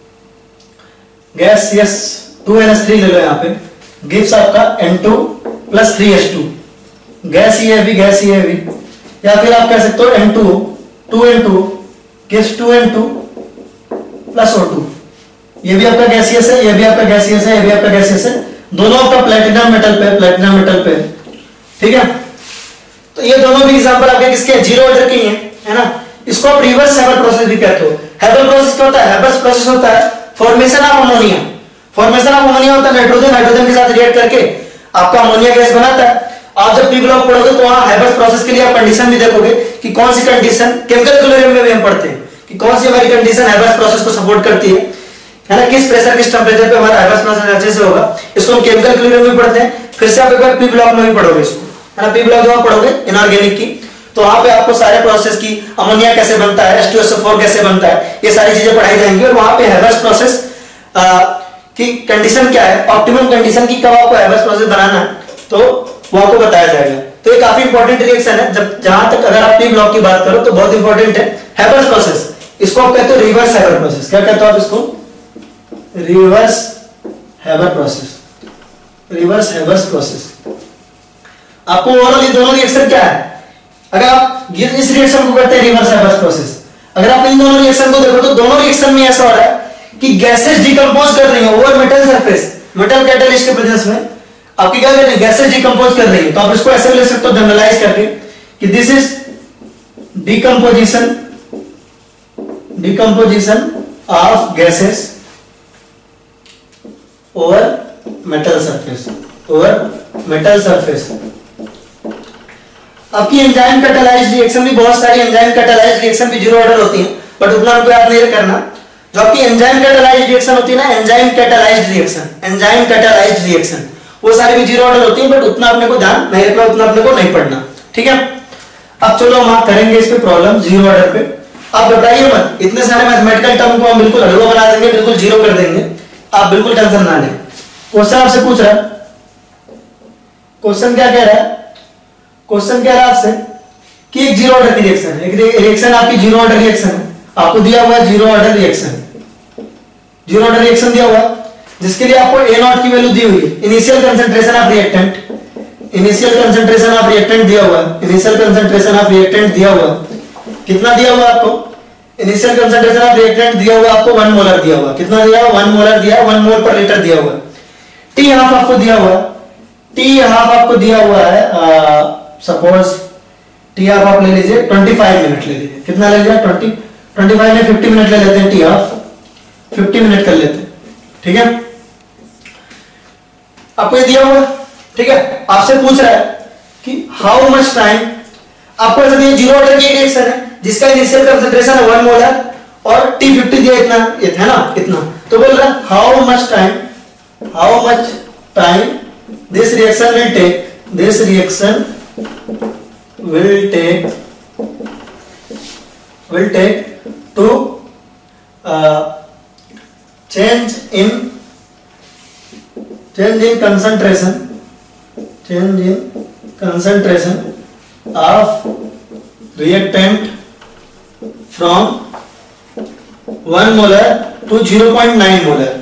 गैस, यस 2NH3 ले लो यहां पे, गिव्स आपका N2 प्लस 3H2, गैस ही है भी, गैस ही है भी। या फिर आप कह सकते हो N2 2N2 gives 2N2 plus O2, ये भी आपका गैसियस है, ये भी आपका गैसियस है, ये भी आपका गैसियस है, दोनों आपका प्लैटिनम मेटल पे, प्लैटिनम मेटल पे, ठीक है। तो ये दोनों भी एग्जांपल आपके किसके जीरो ऑर्डर के हैं, है ना। इसको आप रिवर्स हैबल प्रोसेस भी कहते हो। हैबल प्रोसेस क्या होता है, हैबल प्रोसेस होता है formation of ammonia. Formation of ammonia होता है नाइट्रोजन के साथ रिएक्ट करके आपका अमोनिया गैस बनाता है। आप जब पी ब्लॉक पढ़ोगे तो वहां हैबल प्रोसेस के लिए आप कंडीशन भी देखोगे कि कौन सी कंडीशन, केमिकल इक्विलिब्रियम में भी हम पढ़ते हैं कि कौन सी हमारी कंडीशन हैबल प्रोसेस को सपोर्ट करती है ना, किस प्रेशर किस टेंपरेचर पे हमारा हैबल प्रोसेस अच्छे से होगा। इसको हम केमिकल इक्विलिब्रियम में पढ़ते हैं। फिर से आप एक बार पी ब्लॉक में भी पढ़ोगे इसको, है ना। पी ब्लॉक जब पढ़ोगे इनऑर्गेनिक की, तो वहां पे आपको सारे प्रोसेस की, अमोनिया कैसे बनता है, H2SO4 कैसे बनता है, ये सारी चीजें पढ़ाई जाएंगी। और वहां पे हैबल प्रोसेस की कंडीशन क्या है, ऑप्टिमम कंडीशन की, कब आपको हैबल प्रोसेस बनाना है, तो वो आपको बताया जाएगा। तो ये काफी इंपॉर्टेंट रिएक्शन है। जब जहां तक अगर आप पी ब्लॉक की बात करो तो बहुत इंपॉर्टेंट है हैबल प्रोसेस। इसको आप कहते हो रिवर्स हैबल प्रोसेस। क्या कहते हो आप इसको, reverse Haber process, reverse Haber's process. आपको ओवरऑल ये दोनों रिएक्शन क्या है, अगर आप इस रिएक्शन को करते हैं रिवर्स हैबर्स प्रोसेस, अगर आप इन दोनों रिएक्शन को देखो तो दोनों रिएक्शन में ऐसा हो रहा है कि गैसेस डिकम्पोज कर रही है over metal surface, metal catalyst के प्रेजेंस में आपकी क्या कर रही है, गैसेस डिकम्पोज कर रही है। तो आप इसको ऐसे ले सकते हो जनरलाइज करके कि this is decomposition of gases over metal surface, over metal surface. आपकी एंजाइम कैटालाइज्ड रिएक्शन भी बहुत सारी एंजाइम कैटालाइज्ड रिएक्शन भी जीरो ऑर्डर होती है, बट उतना आपको याद नहीं करना। जो आपकी एंजाइम कैटालाइज्ड रिएक्शन होती है ना, एंजाइम कैटालाइज्ड रिएक्शन, वो सारी भी जीरो ऑर्डर होती है, बट उतना अपने को ध्यान नहीं रखना, उतना अपने को नहीं पढ़ना, ठीक है। अब चलो हम करेंगे इस पे प्रॉब्लम जीरो ऑर्डर पे। आप घबराइए मत, इतने सारे मैथमेटिकल टर्म को हम बिल्कुल हलवा बना देंगे, बिल्कुल जीरो कर देंगे, आप बिल्कुल टेंशन ना लें। क्वेश्चन आपसे पूछ रहा है, क्वेश्चन क्या कह रहा है, क्वेश्चन कह रहा है आपसे कि एक जीरो ऑर्डर की रिएक्शन है, एक रिएक्शन आपकी जीरो ऑर्डर रिएक्शन है, आपको दिया हुआ है zero order reaction, zero order reaction दिया हुआ है जिसके लिए आपको ए नॉट की वैल्यू दी हुई है, initial concentration of reactant, initial concentration of reactant दिया हुआ है, इनिशियल कंसंट्रेशन ऑफ रिएक्टेंट दिया हुआ है, कितना दिया हुआ आपको, इनिशियल कंसंट्रेशन ऑफ रिएक्टेंट दिया हुआ आपको 1 मोलर दिया हुआ, कितना दिया हुआ 1 मोलर दिया, 1 मोल पर लीटर दिया हुआ। टी हाफ आपको दिया हुआ, टी हाफ आपको दिया हुआ है, सपोज टी हाफ आप ले लीजिए 25 मिनट ले लीजिए, कितना ले लीजिए 25 में 50 मिनट ले लेते हैं, टी हाफ 50 मिनट कर लेते हैं, ठीक है। आपको ये दिया हुआ, ठीक है, आपसे पूछ रहा है कि हाउ मच टाइम, आपको ऐसा दिया जीरो ऑर्डर की रिएक्शन है जिसका इनिशियल कंसंट्रेशन है 1 मोलर और टी 50 दिया इतना, ये है ना इतना, तो बोल रहा है how much time this reaction will take, this reaction will take to change in concentration of reactant from 1 molar to 0.9 molar।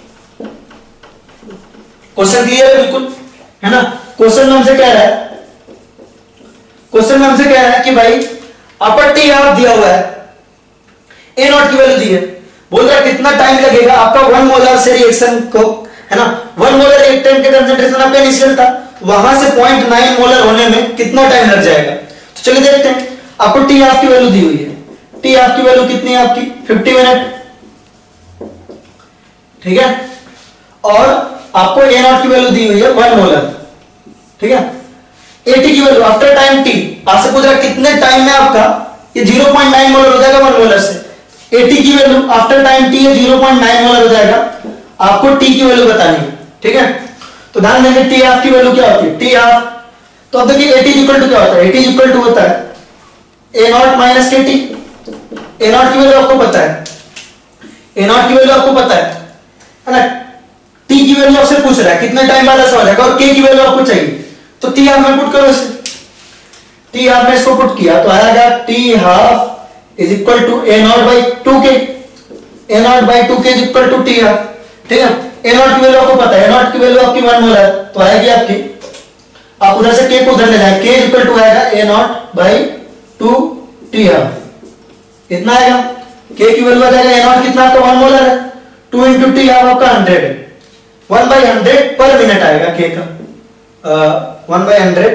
Question clear है बिल्कुल, है ना। क्वेश्चन में हमसे कह रहा है, क्वेश्चन में हमसे कह रहा है कि भाई अपर टी हाफ दिया हुआ है, ए नॉट की वैल्यू दी है, बोल रहा है कितना टाइम लगेगा आपका 1 मोलर से रिएक्शन को, है ना, 1 मोलर रिएक्टेंट के कंसंट्रेशन आपका इनिशियल था, वहां से 0.9 मोलर होने में कितना टाइम लग जाएगा। तो चलिए देखते हैं, आपको टी हाफ की वैल्यू दी हुई है, टी हाफ की वैल्यू कितनी है आपकी 50 मिनट, ठीक है, और आपको ए नॉट की वैल्यू दी हुई है 1 मोलर, ठीक है। एटी की वैल्यू आफ्टर टाइम टी, आपसे पूछ रहा है कितने टाइम में आपका ये 0.9 मोलर हो जाएगा 1 मोलर से। एटी की value after time T 0.9 molar हो जाएगा, आपको टी की वैल्यू बतानी है, ठीक है। तो ध्यान देंगे टी हाफ की वैल्यू क्या होती है, टी हाफ, तो अब देखिए एटी इक्वल टू क्या होता है, एटी इक्वल टू होता है A naught minus K T. A naught की वैल्यू आपको पता है, ए नॉट की वैल्यू आपको पता है ना, टी की वैल्यू आपसे पूछ रहा है कितने टाइम बाद ऐसा हो जाएगा, और के की वैल्यू आपको चाहिए, तो टी हाफ में पुट करो इसे, टी हाफ में इसको पुट किया तो आएगा T half is equal to A naught by 2k, A naught by 2k is equal to T half, ठीक है। ए नॉट की वैल्यू आपको पता है, ए नॉट की वैल्यू आपकी 1 मोलर, तो आएगी आपकी, आप उधर से के को उधर ले जाए, के इज इक्वल टू आएगा A naught by 2 T half, इतना आएगा। के की वैल्यू आ जाएगा, ए नॉट कितना आपका 1 मोलर है, 2 इंटू टी हाफ आपका 100 है, 1/100 पर मिनट आएगा के का, 1/100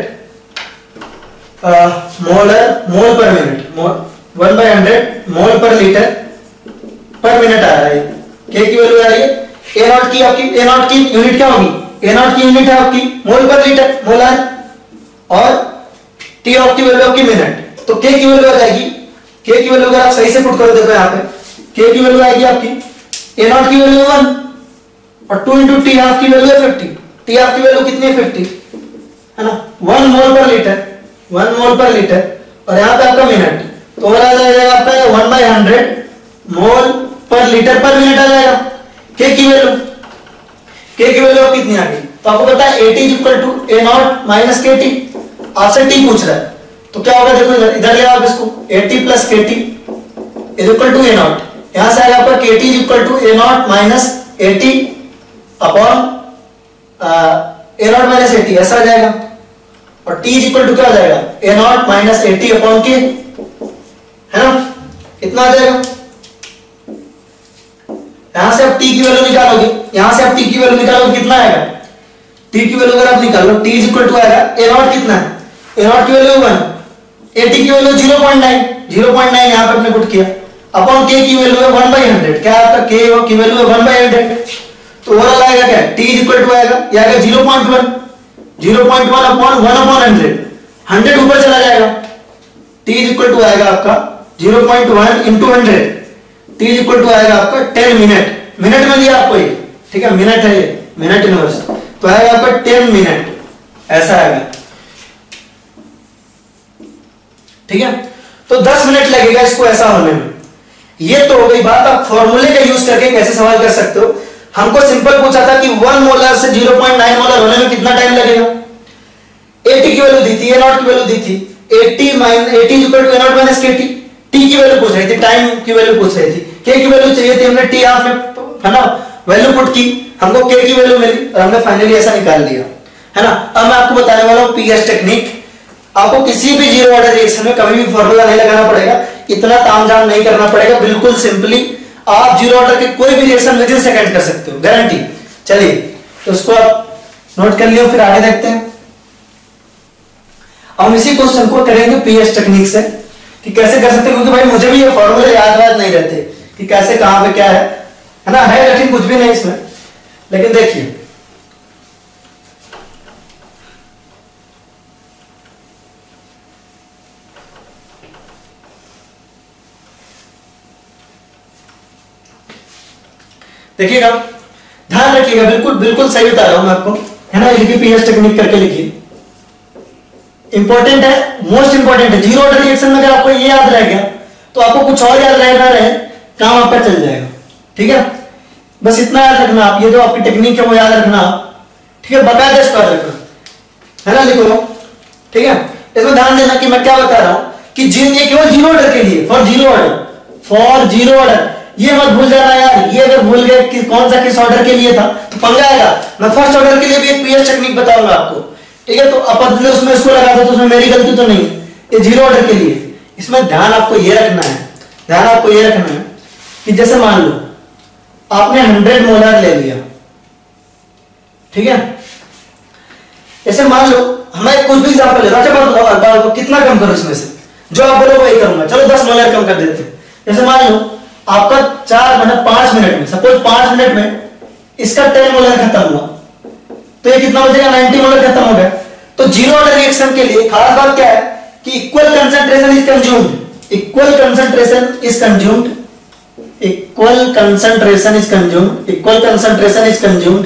मोल पर मिनट, 1/100 मोल पर लीटर पर मिनट आ रहा है, के की वैल्यू आ रही है। ए नॉट की आपकी, ए नॉट की यूनिट क्या होगी, ए नॉट की यूनिट है आपकी मोल पर लीटर, मोलार, और टी ऑफ की वैल्यू आपकी मिनट, तो के की वैल्यू आ जाएगी, के की वैल्यू अगर आप सही से पुट करो, देखो यहाँ पे के की वैल्यू आएगी आपकी, ए नॉट की वैल्यू 1 और 2 इंटू टी हाफ की वैल्यू है 50, टी हाफ की वैल्यू कितनी है 50, है ना, 1 मोल पर लीटर, 1 मोल पर लीटर, और यहाँ पे आपका मिनट, तो और आ जाएगा आपका 1/100 मोल पर लीटर पर मिनट आ जाएगा। के की वैल्यू, के की वैल्यू कितनी आ गई, तो आपको पता है AT is equal to A naught minus K T, आपसे टी पूछ रहा है, तो क्या होगा देखो इधर ले आओ इसको, AT plus K T is equal to A naught, यहां से आएगा आपका K T is equal to A naught minus AT upon A naught minus AT, ऐसा आ जाएगा। और टी इज इक्वल टू क्या हो जाएगा, A naught minus AT upon K, है ना, इतना आ जाएगा। यहां से आप टी की वैल्यू निकालोगे, यहां से आप टी की वैल्यू निकालोगे, कितना आएगा, टी की वैल्यू अगर आप निकालो, टी इज इक्वल टू आएगा ए नॉट कितना है, ए नॉट की वैल्यू 1, एटी की वैल्यू 0.9, 0.9 यहां पे अपने पुट किया, अपॉन के की वैल्यू है 1/100, क्या आपका के की वैल्यू है 1/100, तो ओवरऑल आएगा क्या, टी इज इक्वल टू आएगा, ये आएगा 0.1, 0.1 अपॉन 1/100, 100 ऊपर चला जाएगा, टी इज इक्वल टू आएगा आपका 0.1 into 100, T is equal to आएगा आपका 10 मिनट, मिनट में दिया आपको ये, ठीक है, मिनट है ये, मिनट इनवर्स, तो आएगा आपका 10 मिनट, ऐसा आएगा, ठीक है। तो 10 मिनट लगेगा इसको ऐसा होने में। ये तो हो गई बात, आप फॉर्मूले का यूज करके कैसे सवाल कर सकते हो। हमको सिंपल पूछा था कि 1 मोलर से 0.9 मोलर होने में कितना टाइम लगेगा, 80 की वैल्यू दी थी, ए नॉट की वैल्यू दी थी, 80 equal to A naught minus K T, T की वैल्यू पूछ रही थी, टाइम की वैल्यू पूछ रही थी, के की वैल्यू चाहिए थी, हमने टी हाफ में, है ना, वैल्यू पुट की, हमको के की वैल्यू मिली और हमने फाइनली ऐसा निकाल दिया, है ना। अब मैं आपको बताने वाला हूं पीएस टेक्निक। आपको किसी भी जीरो ऑर्डर रिएक्शन में कभी भी फॉर्मूला नहीं लगाना पड़ेगा, इतना तामझाम नहीं करना पड़ेगा, बिल्कुल सिंपली आप जीरो ऑर्डर के कोई भी रिएक्शन विद इन सेकंड कर सकते हो, गारंटी। चलिए तो उसको आप नोट कर लियो, फिर आगे देखते हैं। हम इसी क्वेश्चन को करेंगे पीएस टेक्निक से कि कैसे कर सकते हैं, क्योंकि भाई मुझे भी ये फॉर्मूले याद नहीं रहते कि कैसे कहां पे क्या है ना, है कठिन कुछ भी नहीं इसमें, लेकिन देखिए देखिएगा, ध्यान रखिएगा, बिल्कुल बिल्कुल सही बता रहा हूं मैं आपको, है ना। लिखिए पीएस टेक्निक करके लिखिए, इंपॉर्टेंट है, मोस्ट इंपॉर्टेंट है। जीरो ऑर्डर रिएक्शन में अगर आपको ये याद रह गया तो आपको कुछ और याद रहे काम आपका चल जाएगा, ठीक है। बस इतना याद रखना आप, ये जो आपकी टेक्निक है वो याद रखना आप, ठीक है, बाकायदा इसको याद रखना, है ना, लिखो, ठीक है। इसमें ध्यान देना कि मैं क्या बता रहा हूं कि ये केवल जीरो ऑर्डर के लिए, फॉर जीरो ऑर्डर, ये मत भूल जाना यार, ये अगर भूल गए कि कौन सा किस ऑर्डर के लिए था तो पंगा आएगा। मैं फर्स्ट ऑर्डर के लिए भी एक पीएस टेक्निक बताऊंगा आपको, ठीक है। तो अपन उसमें इसको लगा दो तो उसमें मेरी गलती तो नहीं है, ये जीरो ऑर्डर के लिए। इसमें ध्यान आपको ये रखना है, ध्यान आपको ये रखना है कि जैसे मान लो आपने 100 मोलर ले लिया, ठीक है। जैसे मान लो हमें कुछ भी एग्जांपल ले रहा हूं, अच्छा कितना कम करो इसमें से, जो आप बोलो वही करूंगा, चलो 10 मोलर कम कर देते हैं। जैसे मान लो आपका 5 मिनट में, सपोज 5 मिनट में इसका 10 मोलर खत्म हुआ, तो ये कितना बचेगा, 90 मोलर खत्म हो गया। तो जीरो ऑर्डर रिएक्शन के लिए खास बात क्या है कि equal concentration is consumed, equal concentration is consumed, equal concentration is consumed, equal concentration is consumed,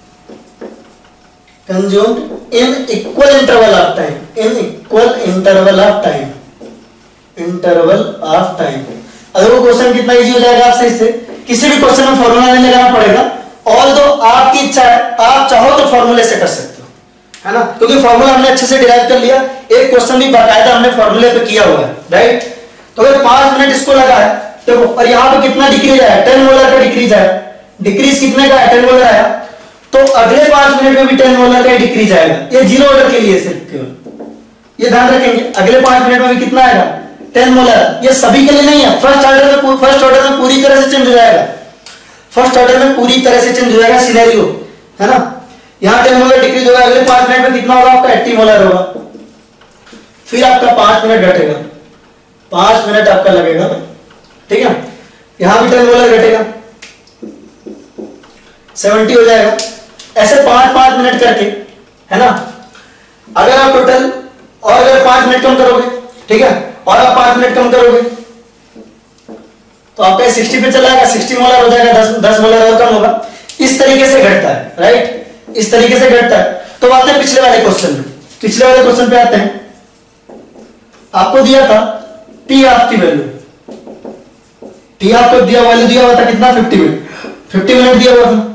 consumed in equal interval of time, in equal interval of time, interval of time. अगर वो क्वेश्चन कितना इजी हो जाएगा आपसे, इससे किसी भी क्वेश्चन में फॉर्मूला नहीं लगाना पड़ेगा, और तो आपकी इच्छा है, आप चाहो तो फॉर्मूले से कर सकते हो, है ना, क्योंकि फॉर्मूला हमने अच्छे से डिराइव कर लिया, एक क्वेश्चन भी बाकायदा हमने फॉर्मूले पे किया हुआ है, राइट। तो अगर 5 मिनट इसको लगा है तो, और यहाँ पे कितना डिक्रीज आया, 10 मोलर का डिक्रीज आया, डिक्रीज कितने का है, 10 मोलर आया, तो अगले 5 मिनट में भी 10 मोलर का डिक्रीज आएगा। ये जीरो ऑर्डर के लिए सिर्फ केवल ये ध्यान रखेंगे, अगले 5 मिनट में भी कितना आएगा, 10 मोलर। ये सभी के लिए नहीं है, फर्स्ट ऑर्डर में पूरी तरह से चेंज हो जाएगा, फर्स्ट ऑर्डर में पूरी तरह से चेंज हो जाएगा सिनेरियो, है ना। यहां 10 मोलर डिक्रीज होगा, अगले 5 मिनट में कितना होगा आपका, 80 मोलर होगा। फिर आपका 5 मिनट घटेगा, 5 मिनट आपका लगेगा, ठीक है। यहां भी 10 मोलर घटेगा, 70 हो जाएगा। ऐसे 5-5 मिनट करके, है ना। अगर आप टोटल और अगर 5 मिनट कम करोगे, ठीक है, और आप 5 मिनट कम करोगे तो आपका 60 पे चला जाएगा, 60 मोलर हो जाएगा, 10 मोलर और कम होगा। इस तरीके से घटता है, राइट, इस तरीके से घटता है। तो आते हैं पिछले वाले क्वेश्चन में, पिछले वाले क्वेश्चन पे आते हैं। आपको दिया था टी हाफ की वैल्यू, टी हाफ को दिया वैल्यू दिया हुआ था कितना, 50 मिनट, 50 मिनट दिया हुआ था,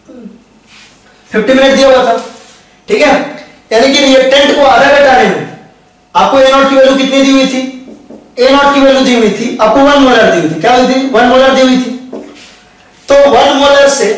50 मिनट दिया हुआ था, ठीक है। यानी कि रिएक्टेंट को आधा घटाने में आपको ए नॉट की वैल्यू कितनी दी हुई थी, ए नॉट की वैल्यू दी हुई थी आपको 1 मोलर दी हुई थी, क्या हुई थी, 1 मोलर दी हुई थी। तो 1 मोलर से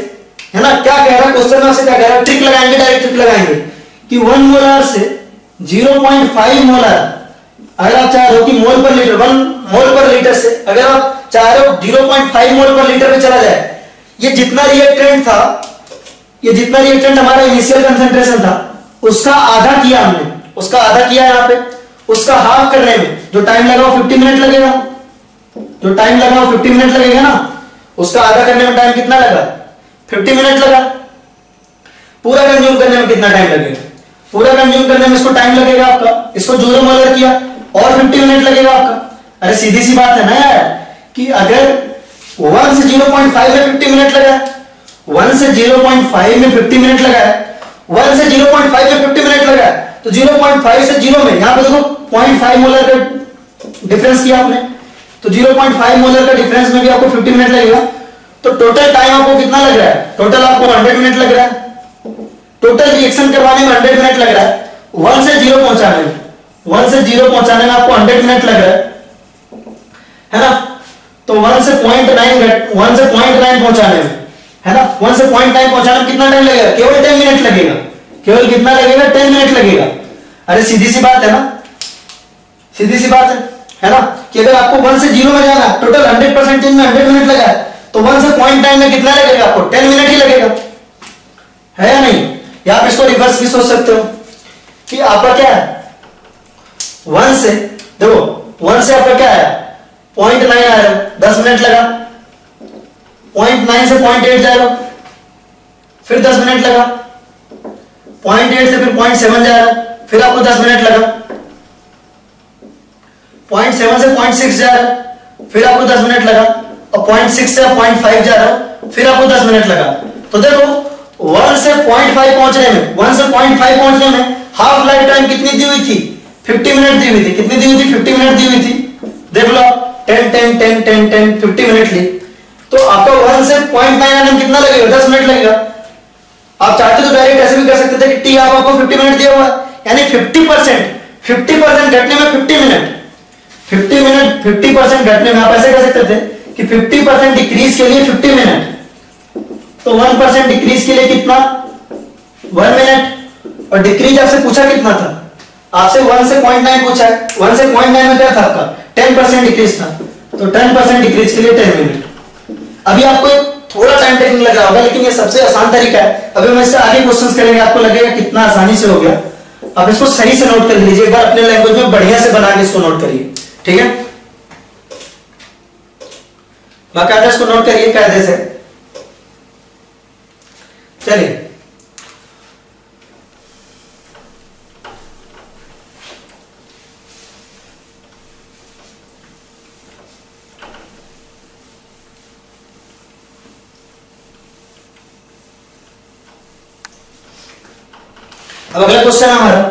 है ना। क्या कह रहा है क्वेश्चन में आपसे, क्या कह रहा है, ट्रिक लगाएंगे, डायरेक्ट ट्रिक लगाएंगे कि 1 मोलर से 0.5 मोलर, अगर आप चाह रहे हो कि मोल पर लीटर, 1 मोल पर लीटर से अगर आप चाह रहे हो 0.5 मोल पर लीटर पे चला जाए, ये जितना रिएक्टेंट था, ये जितना रिएक्टेंट हमारा इनिशियल कंसंट्रेशन था, उसका आधा किया हमने, उसका आधा किया यहाँ पे, उसका हाफ करने में जो टाइम लगा वो 50 मिनट लगेगा, जो टाइम लगा वो 50 मिनट लगेगा ना, उसका आधा करने में टाइम कितना लगा, 50 मिनट लगा। पूरा कंज्यूम करने में कितना टाइम लगेगा, पूरा कंज्यूम करने में इसको टाइम लगेगा आपका, इसको 0 मोलर किया और 50 मिनट लगेगा आपका। अरे सीधी सी बात है ना यार, कि अगर 1 से 0.5 में 50 मिनट लगा, 1 से 0.5 में 50 मिनट लगा है, 1 से 0.5 में 50 मिनट लगा है, तो 0.5 से 0 में यहां पे देखो 0.5 मोलर का डिफरेंस किया आपने, तो 0.5 मोलर का डिफरेंस में भी आपको 50 मिनट लगेगा। तो टोटल टाइम आपको कितना लग रहा है, टोटल आपको 100 मिनट लग रहा है, टोटल रिएक्शन करवाने में 100 मिनट लग रहा है। 1 से 0 पहुंचाने में, 1 से 0 पहुंचाने में आपको 100 मिनट लग रहा है ना। तो 1 से 0.9 पहुंचाने में, है ना, 1 से 0.9 पहुंचाने में कितना टाइम लगेगा, केवल 10 मिनट लगेगा, केवल कितना लगेगा, 10 मिनट लगेगा। अरे सीधी सी बात है ना, सीधी सी बात है ना, कि अगर आपको 1 से 0 में जाना, टोटल 100% में 100 मिनट लगा है, तो 1 से 0.9 में कितना लगेगा आपको, 10 मिनट ही लगेगा, है या नहीं। या आप इसको रिवर्स भी सोच सकते हो कि आपका क्या है, 1 से देखो, 1 से आपका क्या है, 0.9 आ रहा है, 10 मिनट लगा, 0.9 से 0.8 जाएगा, फिर 10 मिनट लगा, 0.8 से फिर 0.7 जा रहा है, फिर आपको 10 मिनट लगा, 0.7 से 0.6 जा रहा है, फिर आपको 10 मिनट लगा, और 0.6 से 0.5 जा रहा है, फिर आपको 10 मिनट लगा। तो देखो 1 से 0.5 पहुंचने में, 1 से 0.5 पहुंचने में हाफ लाइफ टाइम कितनी दी हुई थी, 50 मिनट दी हुई थी, कितनी दी हुई थी, 50 मिनट दी हुई थी। देख लो 10 10 10 10 10 50 मिनट ली, तो आपका 1 से 0.9 आने में कितना लगेगा, 10 मिनट लगेगा। आप चाहते तो डायरेक्ट ऐसे भी कर सकते थे कि टी आपको 50 मिनट दिया हुआ है, यानी 50% घटने में 50 मिनट, 50% घटने में आप ऐसे कर सकते थे कि 50% डिक्रीज के लिए 50 मिनट, तो 1% डिक्रीज के लिए कितना, 1 मिनट। और डिक्रीज आपसे पूछा कितना था, आपसे 1 से 0.9 पूछा है, 1 से 0.9 में क्या था आपका, 10% डिक्रीज था, तो 10% डिक्रीज के लिए 10 मिनट। अभी आपको थोड़ा टाइम टेकिंग लग रहा होगा, लेकिन ये सबसे आसान तरीका है। अभी हम इससे आगे क्वेश्चंस करेंगे, आपको लगेगा कितना आसानी से हो गया। अब इसको सही से नोट कर लीजिए, एक बार अपने लैंग्वेज में बढ़िया से बना के इसको नोट करिए, ठीक है। बाकायदा इसको नोट करिए कायदे से। चलिए अब अगला क्वेश्चन है हमारा,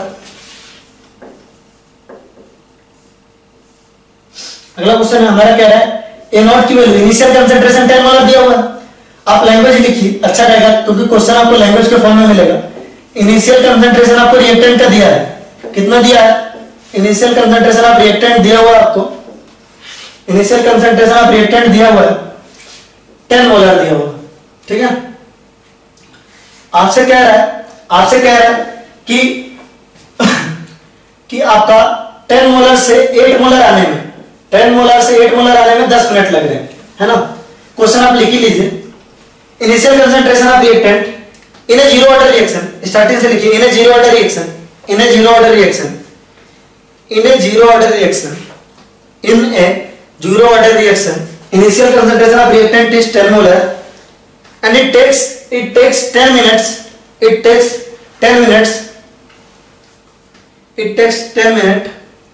अगला क्वेश्चन हमारा क्या है, ए नॉट की वैल्यू, इनिशियल कंसंट्रेशन 10 मोलर दिया हुआ है। आप लैंग्वेज लिखिए, अच्छा रहेगा, क्योंकि क्वेश्चन आपको लैंग्वेज के फॉर्म में मिलेगा। इनिशियल कंसंट्रेशन आपको रिएक्टेंट का दिया है, कितना दिया है, इनिशियल कंसंट्रेशन ऑफ रिएक्टेंट दिया हुआ है आपको, इनिशियल कंसंट्रेशन ऑफ रिएक्टेंट दिया हुआ है 10 मोलर दिया हुआ, ठीक है। आपसे कह रहा है, आपसे कह रहा है कि आपका 10 मोलर से 8 मोलर आने में, 10 मोलर से 8 मोलर आने में 10 मिनट लग रहे हैं, है ना। क्वेश्चन आप लिख ही लीजिए, initial concentration of reactant in a zero order reaction, starting से लिखिए, in a zero order reaction, in a zero order reaction, in a zero order reaction, in a zero order reaction, initial concentration of reactant is 10 molar and it takes 10 minutes, it takes 10 minutes, it takes 10 minutes,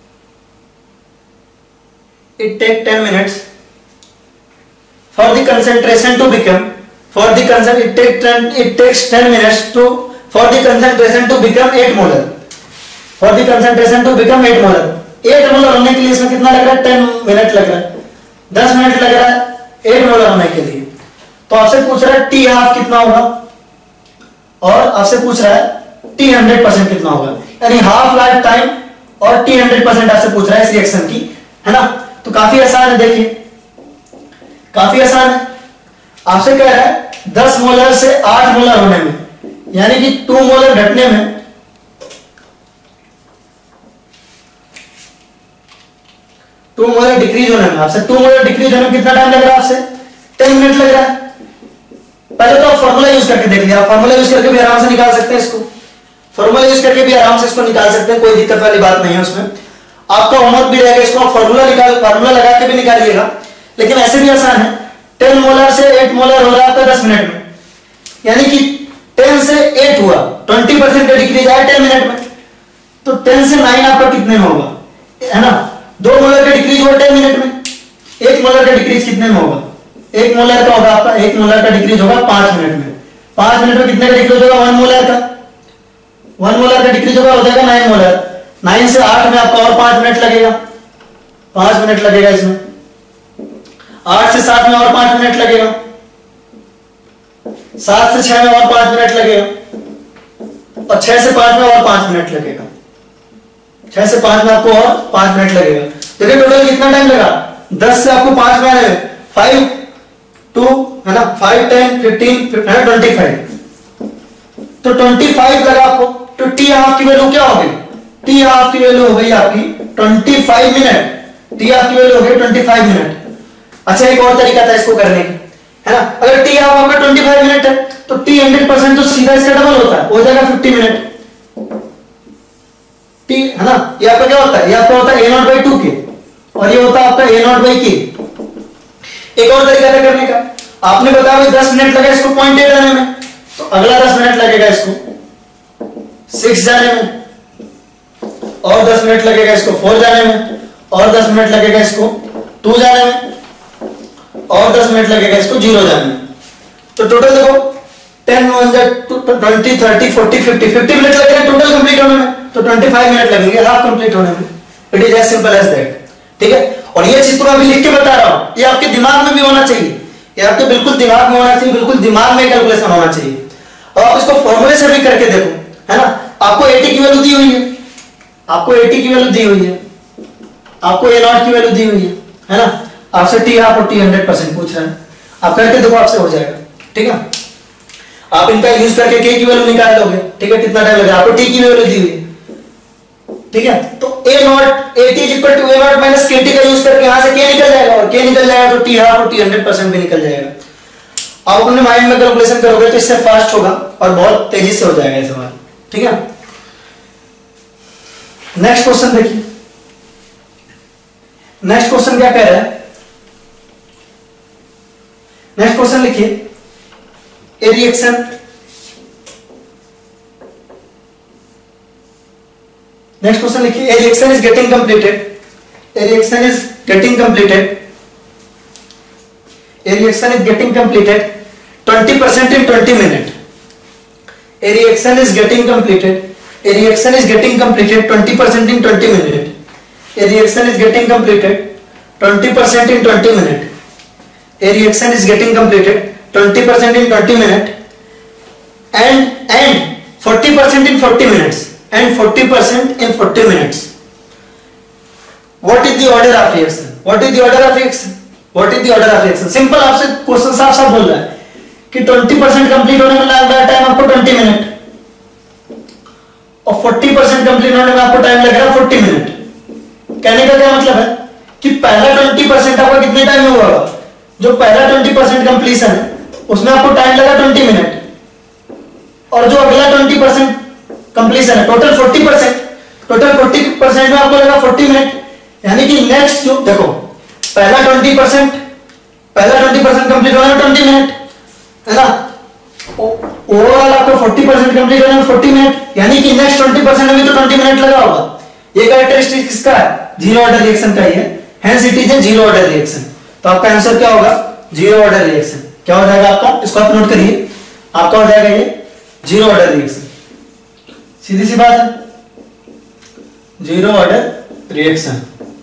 it takes 10 minutes for the concentration to become, for the it takes 10 minutes to, for the concentration to become 8 molar, for the concentration to become 8 molar, 8 molar होने के लिए इसमें कितना लग रहा है, 10 मिनट लग रहा है, 10 मिनट लग रहा है 8 मोलर होने के लिए। तो आपसे पूछ रहा है टी हाफ कितना होगा, और आपसे पूछ रहा है टी 100% कितना होगा, यानी हाफ लाइफ टाइम और टी 100% आपसे पूछ रहा है इस रिएक्शन की, है ना। तो काफी आसान है, देखिए काफी आसान है। आपसे कह रहा है 10 मोलर से 8 मोलर होने में, यानी कि 2 मोलर घटने में 2 मोलर डिक्रीज होने में आपसे 2 मोलर डिक्रीज होने में कितना टाइम लग रहा है आपसे? 10 मिनट लग रहा है। पहले तो आप फॉर्मूला यूज करके देख लिया, फॉर्मूला यूज करके भी आराम से निकाल सकते हैं इसको, फॉर्मूला यूज करके भी आराम से इसको निकाल सकते हैं, कोई दिक्कत वाली बात नहीं है उसमें। आपका होमवर्क भी रहेगा, इसको आप फॉर्मूला लगा के भी निकालिएगा, लेकिन ऐसे भी आसान है। 10 मोलर से 8 मोलर हो रहा था 10 मिनट में, यानी कि 10 से 8 हुआ, 20% का डिक्रीज आया 10 मिनट में, तो 10 से 9 आपका कितने में होगा, है ना? 2 मोलर का डिक्रीज हुआ 10 मिनट में, 1 मोलर का डिक्रीज कितने में होगा? 1 मोलर का होगा आपका, 1 मोलर का डिक्रीज होगा 5 मिनट में। 5 मिनट में कितने का डिक्रीज होगा? 1 मोलर का। 1 मोलर का डिक्रीज होगा, हो जाएगा 9 मोलर। 9 से 8 में आपका और 5 मिनट लगेगा, 5 मिनट लगेगा इसमें। 8 से 7 में और 5 मिनट लगेगा, 7 से 6 में और 5 मिनट लगेगा, और 6 से 5 में और 5 मिनट लगेगा। 6 से 5 में आपको और 5 मिनट लगेगा। देखिए टोटल कितना टाइम लगा? 10 से आपको 5 में आने में 5 2 है ना, 5 10 15 25, तो 25 लगा आपको। तो टी हाफ की वैल्यू क्या होगी? टी हाफ की वैल्यू हो गई आपकी 25 मिनट। टी हाफ की वैल्यू हो गई 25 मिनट। अच्छा, एक और तरीका था इसको करने का, है ना? अगर टी हाफ आपका 25 मिनट है तो टी 100% तो सीधा इसका डबल होता है, हो जाएगा 50 मिनट। टी है ना, ये आपका क्या होता है? ये आपका होता है a0/2k, और ये होता है आपका a0/k। एक और तरीका था करने का, आपने बताया 10 मिनट लगा इसको 0.8 आने में, तो अगला 10 मिनट लगेगा इसको 6 जाने में, और 10 मिनट लगेगा इसको 4 जाने में, और 10 मिनट लगेगा इसको 2 जाने में, और 10 मिनट लगेगा इसको 0 जाने में। तो टोटल देखो 10 20 30 40 50 मिनट लगेगा टोटल कंप्लीट होने में, तो 25 मिनट लगेंगे हाफ कंप्लीट होने में। It is as simple as that, ठीक है? और ये चीज तो मैं अभी लिख के बता रहा हूं, ये आपके दिमाग में भी होना चाहिए, ये आपके बिल्कुल दिमाग में होना चाहिए, बिल्कुल दिमाग में कैलकुलेशन होना चाहिए। और आप इसको फॉर्मूले से भी करके देखो, है ना? आपको 80 की वैल्यू दी हुई है, आपको 80 की वैल्यू दी हुई है, आपको a0 की वैल्यू दी हुई है ना? आपसे टी हाफ और टी 100% पूछ रहे हैं, आप करके देखो, आपसे हो जाएगा, ठीक है? आप इनका यूज करके k की वैल्यू निकाल लोगे, ठीक है? कितना टाइम लगेगा? आपको t की वैल्यू दी हुई है, ठीक है? तो a0 at is equal to a0 minus kt का यूज करके यहां से k निकल जाएगा, और k निकल जाएगा तो t हाफ और t 100% भी निकल जाएगा। आप अपने माइंड में कैलकुलेशन करोगे तो इससे फास्ट होगा और बहुत तेजी से हो जाएगा ये सवाल, ठीक है? नेक्स्ट क्वेश्चन देखिए, नेक्स्ट क्वेश्चन क्या कह रहा है? नेक्स्ट क्वेश्चन लिखिए, ए रिएक्शन, नेक्स्ट क्वेश्चन लिखिए, a reaction is getting completed, a reaction is getting completed, a reaction is getting completed 20% in 20 minutes. A reaction is getting completed. A reaction is getting completed 20% in 20 minutes. A reaction is getting completed 20% in 20 minutes. A reaction is getting completed 20% in 20 minutes and 40% in 40 minutes and 40% in 40 minutes. What is the order of reaction? What is the order of reaction? What is the order of reaction? Simple आपसे क्वेश्चन साफ साफ बोल रहा है कि 20% कंप्लीट होने में लग रहा है टाइम आपको 20 मिनट, और 40% कंप्लीट होने में आपको टाइम लग रहा है 40 मिनट। कहने का क्या मतलब है कि पहला 20% आपका कितने टाइम में हुआ? जो पहला 20% कंप्लीशन है उसमें आपको टाइम लगा 20 मिनट, और जो अगला 20% कंप्लीशन है टोटल 40% में आपको लगा 40 मिनट। यानी कि नेक्स्ट जो देखो पहला 20% कंप्लीट होने में 20 मिनट, है ना? ओवरऑल आपको 40% कंप्लीट होने में 40 मिनट, यानी कि नेक्स्ट 20% में भी तो 20 मिनट लगा होगा। ये कैरेक्टरिस्टिक किसका है? जीरो ऑर्डर रिएक्शन का ही है, hence it is a zero order reaction. तो आपका आंसर क्या होगा? Zero order reaction. क्या हो जाएगा आपका? इसको आप नोट करिए, आपका हो जाएगा ये जीरो ऑर्डर रिएक्शन। सीधी सी बात है, जीरो ऑर्डर रिएक्शन।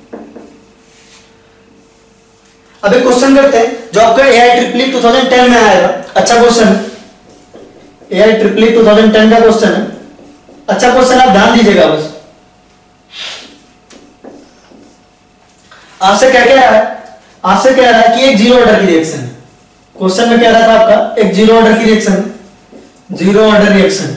अब एक क्वेश्चन करते हैं जो आपका AIEEE 2010 में आएगा। अच्छा क्वेश्चन है, AIEEE 2010 का क्वेश्चन है, अच्छा क्वेश्चन, आप ध्यान दीजिएगा बस। आपसे क्या कह रहा है? आपसे कह रहा है कि एक जीरो ऑर्डर की रिएक्शन है, क्वेश्चन में कह रहा था आपका एक जीरो ऑर्डर की reaction, zero order reaction,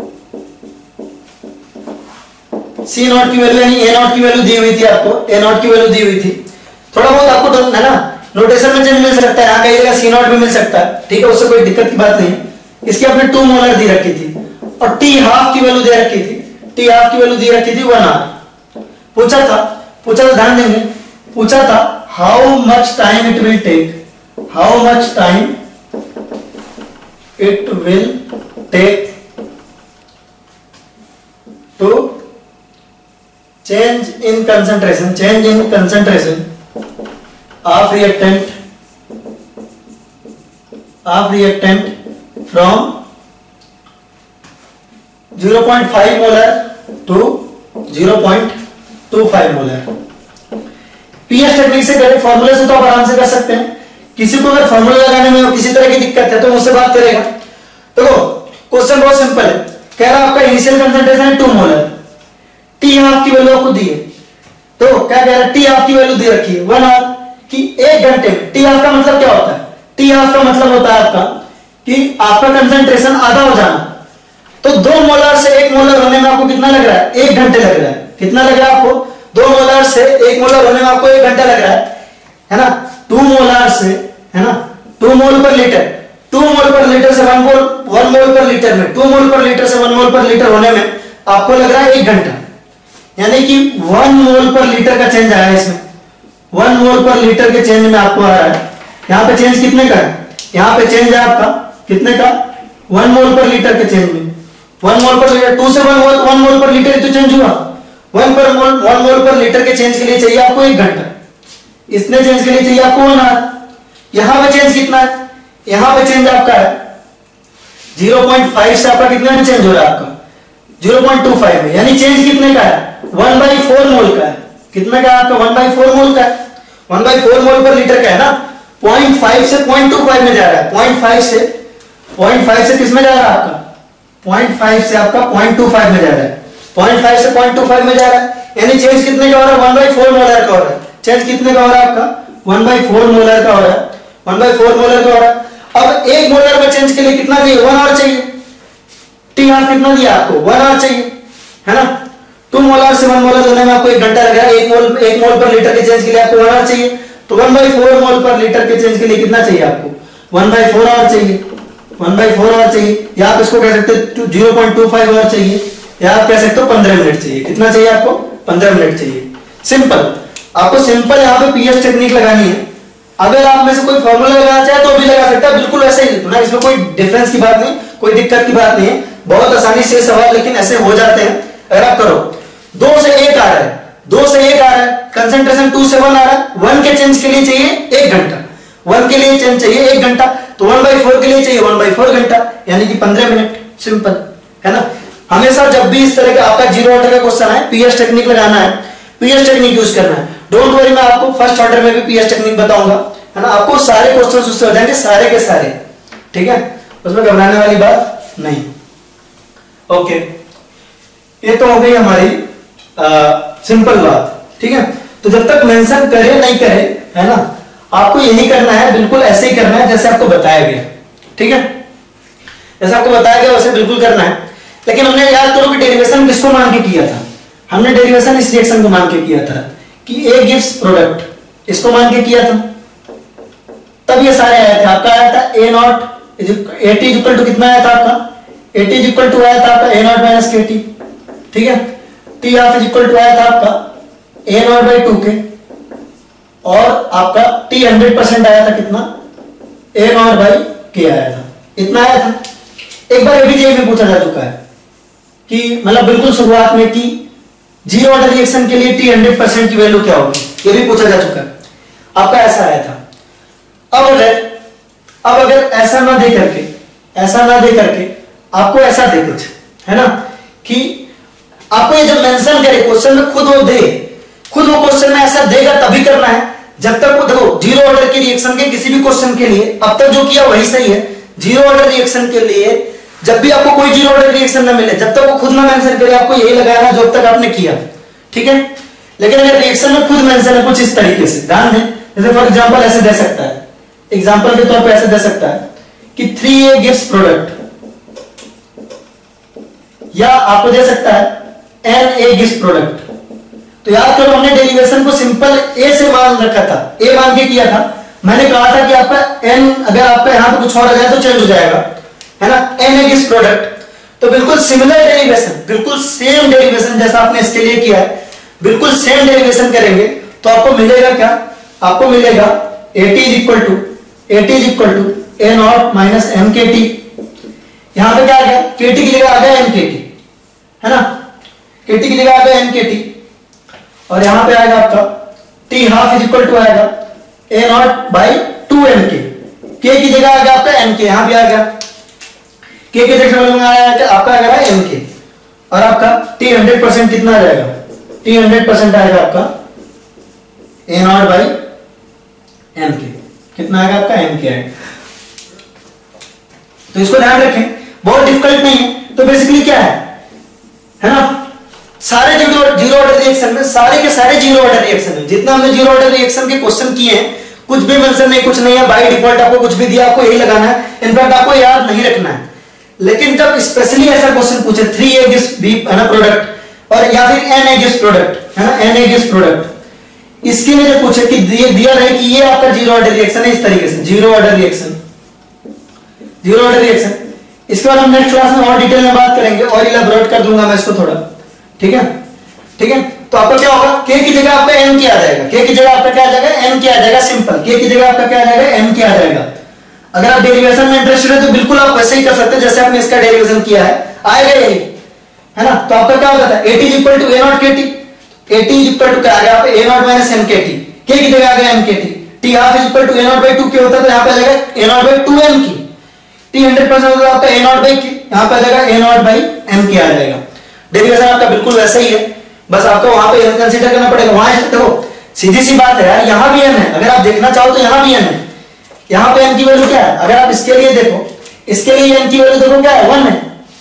C naught की वैल्यू यानी ए नॉट की वैल्यू दी हुई थी आपको, ए नॉट की वैल्यू दी हुई थी। थोड़ा बहुत आपको है ना नोटेशन में चेंज मिल सकता है, यहाँ कहीं जगह सी नॉट भी मिल सकता है, ठीक है, उससे कोई दिक्कत की बात नहीं। इसकी आपने 2 मोलर दी रखी थी और टी हाफ की वैल्यू दे रखी थी, टी हाफ की वैल्यू दी रखी थी 1 आवर। पूछा था ध्यान देंगे, पूछा था how much time it will take, how much time it will take to change in concentration of reactant from 0.5 molar to 0.25 molar। PH technique से करें, फॉर्मूले से तो आप आराम से कर सकते हैं। किसी को अगर फॉर्मूला लगाने में किसी तरह की दिक्कत है तो मुझसे बात करेगा। देखो क्वेश्चन बहुत सिंपल है, कह रहा आपका इनिशियल कंसंट्रेशन है 2 मोलर, टी हाफ की वैल्यू आपको दी है, तो क्या कह रहा है टी हाफ की वैल्यू दे रखी है 1 आवर कि 1 घंटे में। टी हाफ का मतलब क्या होता है, टी हाफ का मतलब होता है आपका कि आपका कंसंट्रेशन आधा हो जाना, तो 2 मोलर से 1 मोलर होने में आपको कितना लग रहा है, 1 घंटे लग रहा है। कितना लग रहा है आपको, 2 मोलर से 1 मोलर होने में आपको 1 घंटा लग रहा है ना। 2 मोलर से है ना 2 मोल पर लीटर, 2 मोल पर लीटर से 1 मोल पर लीटर में, 2 मोल पर लीटर से 1 मोल पर लीटर होने में आपको लग रहा है 1 घंटा, यानी कि 1 मोल पर लीटर का चेंज आया है इसमें, 1 मोल पर लीटर के चेंज में आपको आ रहा है। यहाँ पे चेंज कितने का है, यहाँ पे चेंज है आपका कितने का, 1 मोल पर लीटर के चेंज में, 1 मोल पर लीटर, 2 से 1 मोल पर लीटर तो चेंज हुआ, 1 मोल पर लीटर के चेंज के लिए चाहिए आपको 1 घंटा, इसने चेंज के लिए चाहिए आपको 1 आवर। यहाँ पे चेंज कितना है, यहाँ पे चेंज आपका है 0.5 से आपका कितने में चेंज हो रहा है आपका 0.25 में, यानी चेंज कितने का है 1/4 मोल का है। कितने का है आपका 1/4 मोल का है, 1/4 मोल पर लीटर का है ना। 0.5 से 0.25 में जा रहा है, 0.5 से किस में जा रहा है आपका, 0.5 से आपका 0.25 में जा रहा है, 0.5 से 0.25 में जा रहा है, यानी चेंज कितने का हो रहा है 1/4 मोलर का हो रहा है। चेंज कितने का हो रहा है आपका 1/4 मोलर का हो रहा है, 1/4 मोलर का हो रहा है। अब 1 मोलर में चेंज के लिए कितना चाहिए, 1 आवर चाहिए। टी हाफ कितना दिया आपको 1 आवर चाहिए, है ना। 2 मोलर से 1 मोलर होने में आपको 1 घंटा लग रहा है, 1 मोल पर लीटर के चेंज के लिए आपको 1 आवर चाहिए, तो 1/4 मोल पर लीटर के चेंज के लिए कितना चाहिए आपको 1/4 आवर चाहिए, 1/4 आवर चाहिए, या आप इसको कह सकते हैं 0.25 आवर चाहिए, या आप कह सकते हो 15 मिनट चाहिए। कितना चाहिए आपको 15 मिनट चाहिए। सिंपल, आपको सिंपल यहाँ पे पीएच टेक्निक लगानी है। अगर आप में से कोई फॉर्मूला लगाना चाहे तो भी लगा सकता है, बिल्कुल ऐसे ही ना, इसमें कोई डिफरेंस की बात नहीं, कोई दिक्कत की बात नहीं है, बहुत आसानी से सवाल लेकिन ऐसे हो जाते हैं। अगर आप करो 2 से 1 आ रहा है, 2 से 1 आ रहा है, कंसंट्रेशन 2 से 1 आ रहा है, 1 के चेंज के लिए चाहिए 1 घंटा, 1 के लिए चेंज चाहिए 1 घंटा, तो 1/4 के लिए चाहिए 1/4 घंटा, यानी कि 15 मिनट। सिंपल है ना। हमेशा जब भी इस तरह का आपका जीरो ऑर्डर का क्वेश्चन है, पीएच टेक्निक लगाना है, पीएच टेक्निक यूज करना है। डोंट वरी, मैं आपको फर्स्ट ऑर्डर में भी पीएच टेक्निक बताऊंगा, है ना। आपको सारे क्वेश्चन उससे हो जाएंगे, सारे के सारे, ठीक है, उसमें घबराने वाली बात नहीं। ओके, ये तो हो गई हमारी सिंपल बात, ठीक है। तो जब तक मेंशन करे नहीं करे, है ना, आपको यही करना है, बिल्कुल ऐसे ही करना है जैसे आपको बताया गया, ठीक है, जैसे आपको बताया गया वैसे बिल्कुल करना है। लेकिन हमने याद करो कि डेरिवेशन किसको मान के किया था, हमने डेरिवेशन इस रिएक्शन को मान के किया था कि ए गिव्स प्रोडक्ट, इसको मान के किया था, तब ये सारे आए थे। आपका आया था A naught AT equal to कितना आया था आपका, AT इक्वल टू आया था आपका ए नॉट माइनस KT, ठीक है। टी हाफ इक्वल टू आया था आपका ए नॉट बाई 2K, और आपका T 100% आया था कितना, ए नॉट बाई K आया था, इतना आया था। एक बार एबीजे में पूछा जा चुका है कि मतलब बिल्कुल शुरुआत में कि जीरो ऑर्डर रिएक्शन के लिए T 100% की वैल्यू क्या होगी, ये भी पूछा जा चुका है, आपका ऐसा आया था। अब अगर ऐसा ना दे करके आपको ऐसा दे कुछ, है ना, कि आपको ये जब मेंशन करे क्वेश्चन में, खुद वो क्वेश्चन में ऐसा देगा तभी करना है। जब तक वो देखो जीरो ऑर्डर की रिएक्शन के किसी भी क्वेश्चन के लिए अब तक जो किया वही सही है। जीरो ऑर्डर रिएक्शन के लिए जब भी आपको कोई जीरो ऑर्डर रिएक्शन ना मिले, जब तक वो खुद ना मेंशन करे, आपको यही लगाना जो अब तक आपने किया, ठीक है। लेकिन अगर रिएक्शन में खुद मेंशन है कुछ इस तरीके से, ध्यान दें, जैसे फॉर एग्जांपल ऐसे दे सकता है एग्जाम्पल के तौर पर ऐसे दे सकता है कि 3A गिव्स प्रोडक्ट, या आपको दे सकता है NA गिव्स प्रोडक्ट। तो याद करो हमने डेरिवेशन को सिंपल A से मान रखा था, A मान के किया था। मैंने कहा था कि आपका N अगर आपका यहां पे कुछ और आ जाए तो चेंज हो जाएगा, है ना। NA गिव्स प्रोडक्ट, तो बिल्कुल सिमिलर डेरिवेशन, बिल्कुल सेम डेरिवेशन जैसा आपने इसके लिए किया है, बिल्कुल सेम डेरिवेशन करेंगे तो आपको मिलेगा क्या, आपको मिलेगा AT is equal to A naught minus MKT। यहां पे क्या आ गया, KT की जगह आ गया MKT, है ना, KT की जगह आ गया MKT, और यहां पे आएगा आपका T half is equal to आएगा A naught by 2MK। K की जगह आ गया आपका MK, यहां भी आ गया K की जगह में आया है आपका आ गया MK, और आपका T 100% कितना आ जाएगा, T 100% आएगा आपका A नॉट बाई MK, कितना आएगा आपका MK आएगा। तो इसको ध्यान रखें, बहुत डिफिकल्ट नहीं है। तो बेसिकली क्या है ना, सारे जीरो ऑर्डर रिएक्शन में, सारे के सारे जीरो ऑर्डर रिएक्शन में, जितना हमने जीरो ऑर्डर रिएक्शन के क्वेश्चन किए हैं, कुछ भी मेंशन नहीं, कुछ नहीं है, बाय डिफॉल्ट आपको कुछ भी दिया आपको यही लगाना है, इनफैक्ट आपको याद नहीं रखना है। लेकिन जब स्पेशली ऐसा क्वेश्चन पूछे 3A गिव्स B है ना प्रोडक्ट, और या फिर NA गिव्स प्रोडक्ट, है ना, NA गिव्स प्रोडक्ट, इसके लिए जब पूछे कि दिया रहे कि ये आपका जीरो ऑर्डर रिएक्शन है, इस तरीके से zero order reaction, zero order reaction. इसके बाद हम नेक्स्ट क्लास में और डिटेल में बात करेंगे और इलैबोरेट कर दूंगा मैं इसको थोड़ा, ठीक है, ठीक है। तो आपका क्या होगा, K की जगह आपका M क्या आ जाएगा, K की जगह आपका क्या आ जाएगा, M क्या आ जाएगा, सिंपल K की जगह आपका क्या आ जाएगा, M क्या आ जाएगा। अगर आप डेरिवेशन में इंटरेस्टेड है तो बिल्कुल आप वैसे ही कर सकते हैं जैसे आपने इसका डेरिवेशन किया है, आएगा यही, है ना। तो आपका क्या होता है, AT is equal to A naught KT, AT is equal to क्या आ गया, A naught minus MKT, K की जगह आ गया MKT, T half is equal to A naught by 2K होता है, तो यहाँ पे आ जाएगा A नॉट बाई 2M की, T 100% होता है आपका A नॉट बाई K, यहाँ पे आ जाएगा A नॉट बाई MK आ जाएगा। डेरिवेशन आपका बिल्कुल वैसा ही है, बस आपको वहां पे n कंसीडर करना पड़ेगा। वहां देखो सीधी सी बात है यार, यहां भी n है, अगर आप देखना चाहो तो यहां भी n है। यहां पे n की वैल्यू क्या है, अगर आप इसके लिए देखो, इसके लिए n की वैल्यू देखो क्या है, 1 है।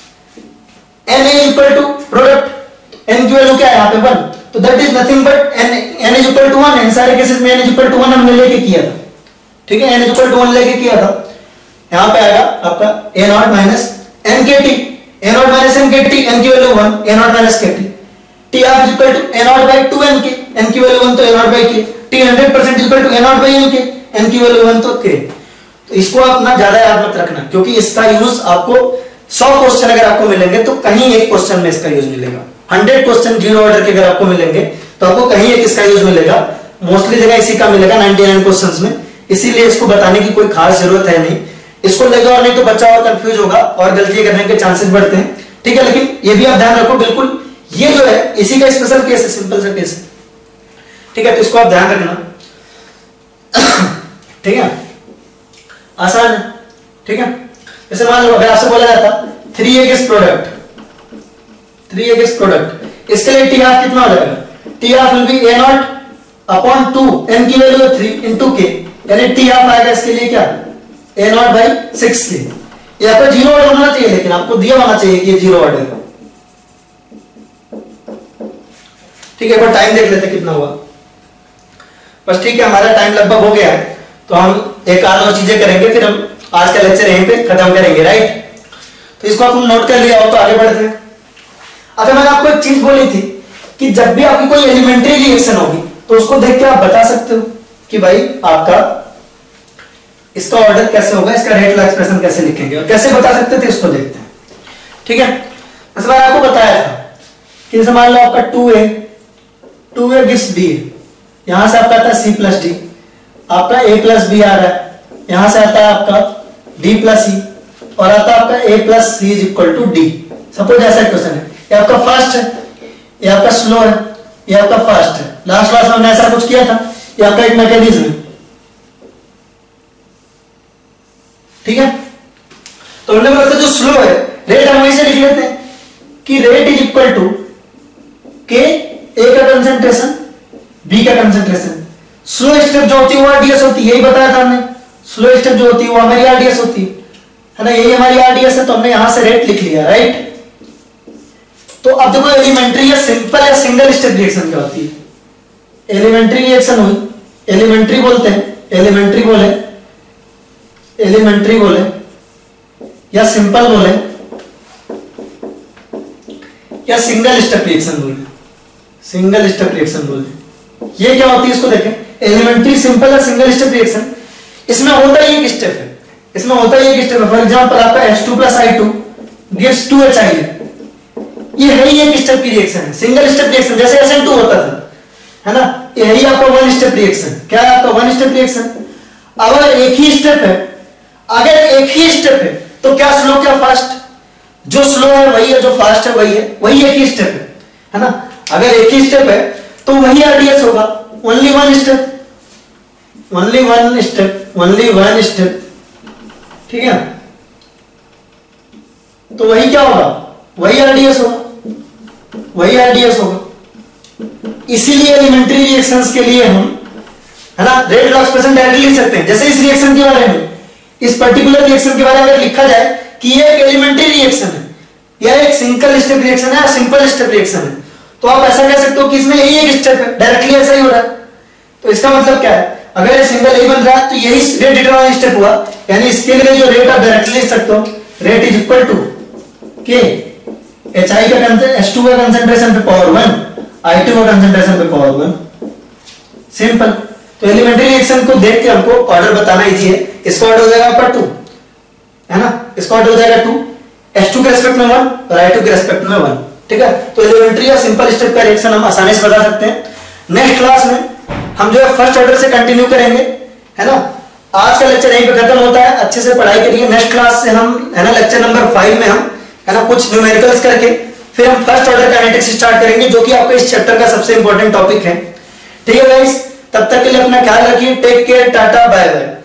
n is equal to product, n की वैल्यू क्या है यहाँ पे 1, तो that is nothing but n is equal to 1। इन सारे केसेस में n is equal to 1 हमने लेके किया था, ठीक है, n is equal to 1 लेके किया था। यहाँ पे आएगा आपका A naught minus MKT, A naught minus MKT, n की value 1, A naught minus KT, T half is equal to A naught by 2MK, n की वैल्यू 1 तो A naught by K, T 100% is equal to A naught by MK, n की वैल्यू 1 तो K। तो इसको आप ना ज्यादा याद मत रखना, क्योंकि इसका यूज आपको 100 क्वेश्चन अगर आपको मिलेंगे तो कहीं एक क्वेश्चन में इसका यूज मिलेगा। 100 क्वेश्चन जीरो ऑर्डर के अगर आपको मिलेंगे तो आपको कहीं एक इसका यूज मिलेगा, मोस्टली जगह इसी का मिलेगा 99 क्वेश्चंस में। इसीलिए इसको बताने की कोई खास जरूरत है नहीं, इसको लेगा और नहीं तो बच्चा और कंफ्यूज होगा और गलती करने के चांसेस बढ़ते हैं, ठीक है। लेकिन ये भी आप ध्यान रखो, बिल्कुल ये जो है इसी का स्पेशल केस है, सिंपल सा केस है, ठीक है। तो इसको आप ध्यान रखना, ठीक है, आसान है, ठीक है। जैसे मान लो अगर आपसे बोला जाता 3A gives product, 3A gives product, इसके लिए T हाफ कितना हो जाएगा, T half will be A naught upon 2, n की वैल्यू 3 इनटू K, यानी T हाफ आएगा इसके लिए क्या, A नॉट बाई 6K। ये आपका जीरो ऑर्डर होना चाहिए, लेकिन आपको दिया होना चाहिए कि ये जीरो ऑर्डर, ठीक है। एक बार टाइम देख लेते कितना हुआ, बस ठीक है, हमारा टाइम लगभग हो गया है, तो हम एक आध और चीजें करेंगे, फिर हम आज का लेक्चर यहीं पे खत्म करेंगे, राइट। तो इसको आप नोट कर लिया हो तो आगे बढ़ते हैं। अच्छा, मैंने आपको एक चीज बोली थी कि जब भी आपकी कोई एलिमेंट्री रिएक्शन होगी तो उसको देख के आप बता सकते हो कि भाई आपका इसका ऑर्डर कैसे होगा, इसका रेट वाला एक्सप्रेशन कैसे लिखेंगे, और कैसे बता सकते थे इसको देखते हैं, ठीक है। जैसे मैंने आपको बताया था कि जैसे मान लो आपका 2A गिव्स B, यहां से आपका आता है C प्लस D, आपका A प्लस B आ रहा है, यहां से आता है आपका D प्लस C, और आता है आपका A plus C is equal to D। Suppose ऐसा क्वेश्चन है, ये आपका फास्ट है, ये आपका स्लो है, ये आपका फास्ट है। लास्ट क्लास में हमने ऐसा कुछ किया था, ये आपका एक मैकेनिज्म है, ठीक है। तो हमने बोला था जो स्लो है रेट हम वैसे लिख लेते हैं कि rate is equal to K, A का कंसंट्रेशन, B का कंसंट्रेशन। स्लो स्टेप जो होती है वो RDS होती है, यही बताया था हमने। स्लो स्टेप जो होती है वो हमारी RDS होती है ना, यही हमारी RDS है, तो हमने यहां से रेट लिख लिया, राइट। तो अब देखो एलिमेंट्री या सिंपल या सिंगल स्टेप रिएक्शन क्या होती है। एलिमेंट्री रिएक्शन हुई, एलिमेंट्री बोलते हैं, एलिमेंट्री बोले एलिमेंट्री बोले या सिंपल बोले या सिंगल स्टेप रिएक्शन बोले, सिंगल स्टेप रिएक्शन बोले, ये क्या होती है इसको देखें, एलिमेंट्री, सिंपल या सिंगल स्टेप रिएक्शन। इसमें होता ही एक स्टेप है, इसमें होता ही एक स्टेप है। फॉर एग्जांपल आपका H2 + I2 गिव्स 2HI, ये है ही एक स्टेप की रिएक्शन है, सिंगल स्टेप रिएक्शन, जैसे SN2 होता था, है ना, यही आपका वन स्टेप रिएक्शन। क्या है आपका वन स्टेप रिएक्शन। अगर एक ही स्टेप है, अगर एक ही स्टेप है तो क्या स्लो क्या फास्ट, जो स्लो है वही है, जो फास्ट है वही है, वही एक ही स्टेप है ना। अगर एक ही स्टेप है तो वही RDS होगा, only one step, only one step, only one step, ठीक है। तो वही क्या होगा, वही RDS होगा, वही RDS होगा। इसीलिए एलिमेंट्री रिएक्शंस के लिए हम, है ना, रेट लॉस परसेंट डायरेक्टली लिख सकते हैं। जैसे इस रिएक्शन के बारे में, इस पर्टिकुलर रिएक्शन के बारे में लिखा जाए कि ये एक एलिमेंट्री रिएक्शन है या एक सिंगल स्टेप रिएक्शन है या सिंपल स्टेप रिएक्शन है, तो आप ऐसा कह सकते हो कि इसमें यही एक स्टेप है, डायरेक्टली ऐसा ही हो रहा है। तो इसका मतलब क्या है, अगर ये सिंगल ही बन रहा है तो यही रेट डिटरमाइनिंग स्टेप हुआ, यानी इसके लिए जो रेट आप डायरेक्टली लिख सकते हो, rate is equal to K HI का H2 का कंसंट्रेशन पे पावर 1, I2 का कंसंट्रेशन पे पावर 1, सिंपल। तो एलिमेंट्री रिएक्शन को देख के हमको ऑर्डर बताना इजी है। इसका ऑर्डर हो जाएगा आपका 2, है ना, इसका ऑर्डर हो जाएगा 2, H2 के रेस्पेक्ट में 1 और I2 के रेस्पेक्ट में 1, ठीक है। तो एलिमेंट्री या सिंपल स्टेप का रिएक्शन हम आसानी से बता सकते हैं। नेक्स्ट क्लास में हम जो है फर्स्ट ऑर्डर से कंटिन्यू करेंगे, है ना। आज का लेक्चर यहीं पे खत्म होता है, अच्छे से पढ़ाई करिए। नेक्स्ट क्लास से हम, है ना, लेक्चर नंबर 5 में हम, है ना, कुछ न्यूमेरिकल्स करके फिर हम फर्स्ट ऑर्डर काइनेटिक्स स्टार्ट करेंगे, जो कि आपका इस चैप्टर का सबसे इंपॉर्टेंट टॉपिक है, ठीक है गाइस। तब तक के लिए अपना ख्याल रखिए, take care, tata, bye bye.